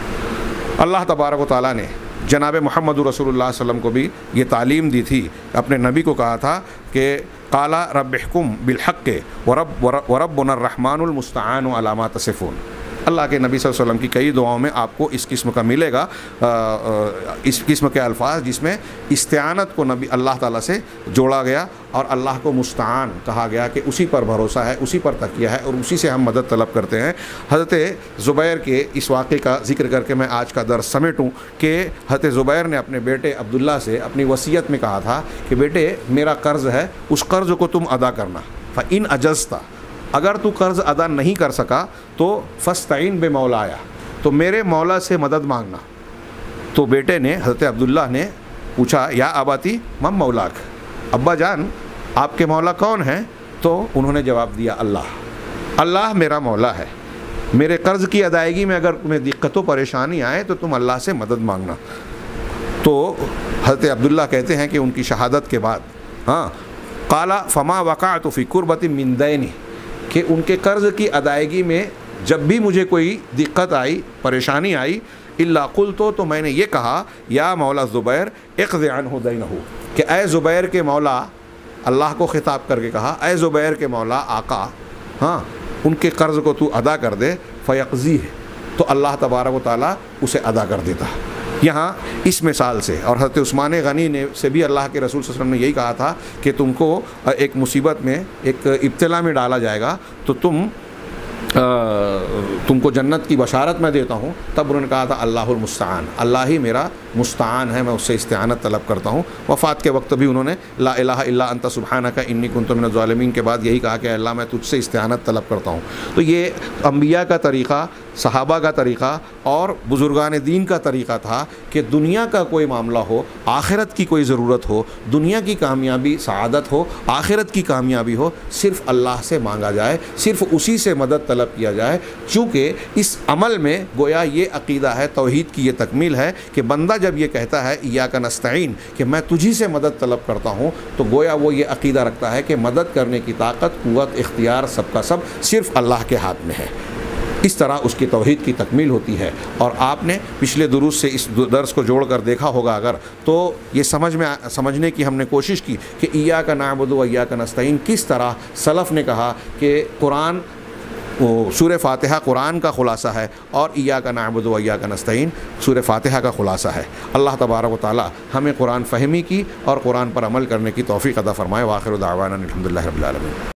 اللہ تبارک و تعالیٰ نے جناب محمد رسول اللہ صلی اللہ علیہ وسلم کو بھی یہ تعلیم دی تھی، اپنے نبی کو کہا تھا کہ قال رب احکم بالحق وربنا الرحمن المستعان علی ما تصفون۔ اللہ کے نبی صلی اللہ علیہ وسلم کی کئی دعاؤں میں آپ کو اس قسم کا ملے گا، اس قسم کے الفاظ جس میں استعانت کو نبی اللہ تعالیٰ سے جوڑا گیا اور اللہ کو مستعان کہا گیا کہ اسی پر بھروسہ ہے، اسی پر تکیہ ہے اور اسی سے ہم مدد طلب کرتے ہیں۔ حضرت زبیر کے اس واقعے کا ذکر کر کے میں آج کا درس سمیٹوں کہ حضرت زبیر نے اپنے بیٹے عبداللہ سے اپنی وصیت میں کہا تھا کہ بیٹے میرا قرض ہے، اس قرض کو تم ادا کرنا، فَإِنْ أَجَزْتَ، اگر تو قرض ادا نہیں کر سکا تو فَاسْتَعِنْ بِمَوْلَايَ، تو میرے مولا سے مدد مانگنا۔ تو بیٹے نے، حضرت عبداللہ نے پوچھا، یا اباتی من مولاک، ابا جان آپ کے مولا کون ہیں؟ تو انہوں نے جواب دیا، اللہ میرا مولا ہے، میرے قرض کی ادائیگی میں اگر تمہیں دقت و پریشانی آئے تو تم اللہ سے مدد مانگنا۔ تو حضرت عبداللہ کہتے ہیں کہ ان کی شہادت کے بعد قال فما وقعت فی قربۃ من دینی، کہ ان کے قرض کی ادائیگی میں جب بھی مجھے کوئی دقت آئی، پریشانی آئی، الا قلت، تو میں نے یہ کہا، یا مولا زبیر اقض عنہ دینہ، کہ اے زبیر کے مولا، اللہ کو خطاب کر کے کہا، اے زبیر کے مولا، آقا، ان کے قرض کو تو ادا کر دے، فیقضیہ، تو اللہ تبارک و تعالیٰ اسے ادا کر دیتا۔ یہاں اس مثال سے، اور حضرت عثمان غنی نے سے بھی اللہ کے رسول صلی اللہ علیہ وسلم نے یہی کہا تھا کہ تم کو ایک مصیبت میں، ایک ابتلا میں ڈالا جائے گا تو تم کو جنت کی بشارت میں دیتا ہوں، تب انہوں نے کہا تھا اللہ المستعان، اللہ ہی میرا مستعان ہے، میں اس سے استعانت طلب کرتا ہوں۔ وفات کے وقت بھی انہوں نے لا الہ الا انت سبحانک انی کنت من الظالمین کے بعد یہی کہا کہ اللہ میں تجھ سے استعانت طلب کرتا ہوں۔ تو یہ انبیاء کا طریقہ، صحابہ کا طریقہ اور بزرگان دین کا طریقہ تھا کہ دنیا کا کوئی معاملہ ہو، آخرت کی کوئی ضرورت ہو، دنیا کی کامیابی سعادت ہو، آخرت کی کامیابی ہو، صرف اللہ سے مانگا جائے، صرف اسی سے مدد طلب کیا جائے، چونکہ اس عمل میں گویا یہ عقیدہ ہے، توحید کی یہ تکمیل ہے کہ بندہ جب یہ کہتا ہے ایاک نستعین، کہ میں تجھی سے مدد طلب کرتا ہوں، تو گویا وہ یہ عقیدہ رکھتا ہے کہ مدد کرنے کی طاقت، قوت، اختیار سب کا سب صرف اللہ کے ہاتھ میں ہے۔ اس طرح اس کی توحید کی تکمیل ہوتی ہے۔ اور آپ نے پچھلے دروس سے اس درس کو جوڑ کر دیکھا ہوگا اگر، تو یہ سمجھنے کی ہم نے کوشش کی کہ ایاک نعبد و ایاک نستعین کس طرح سلف نے کہا کہ قرآن، سورہ فاتحہ قرآن کا خلاصہ ہے، اور ایاک نعبد و ایاک نستعین سورہ فاتحہ کا خلاصہ ہے۔ اللہ تبارک و تعالی ہمیں قرآن فہمی کی اور قرآن پر عمل کرنے کی توفیق عطا فرمائے۔ وآخر دعوانا الحمدللہ رب العالمین۔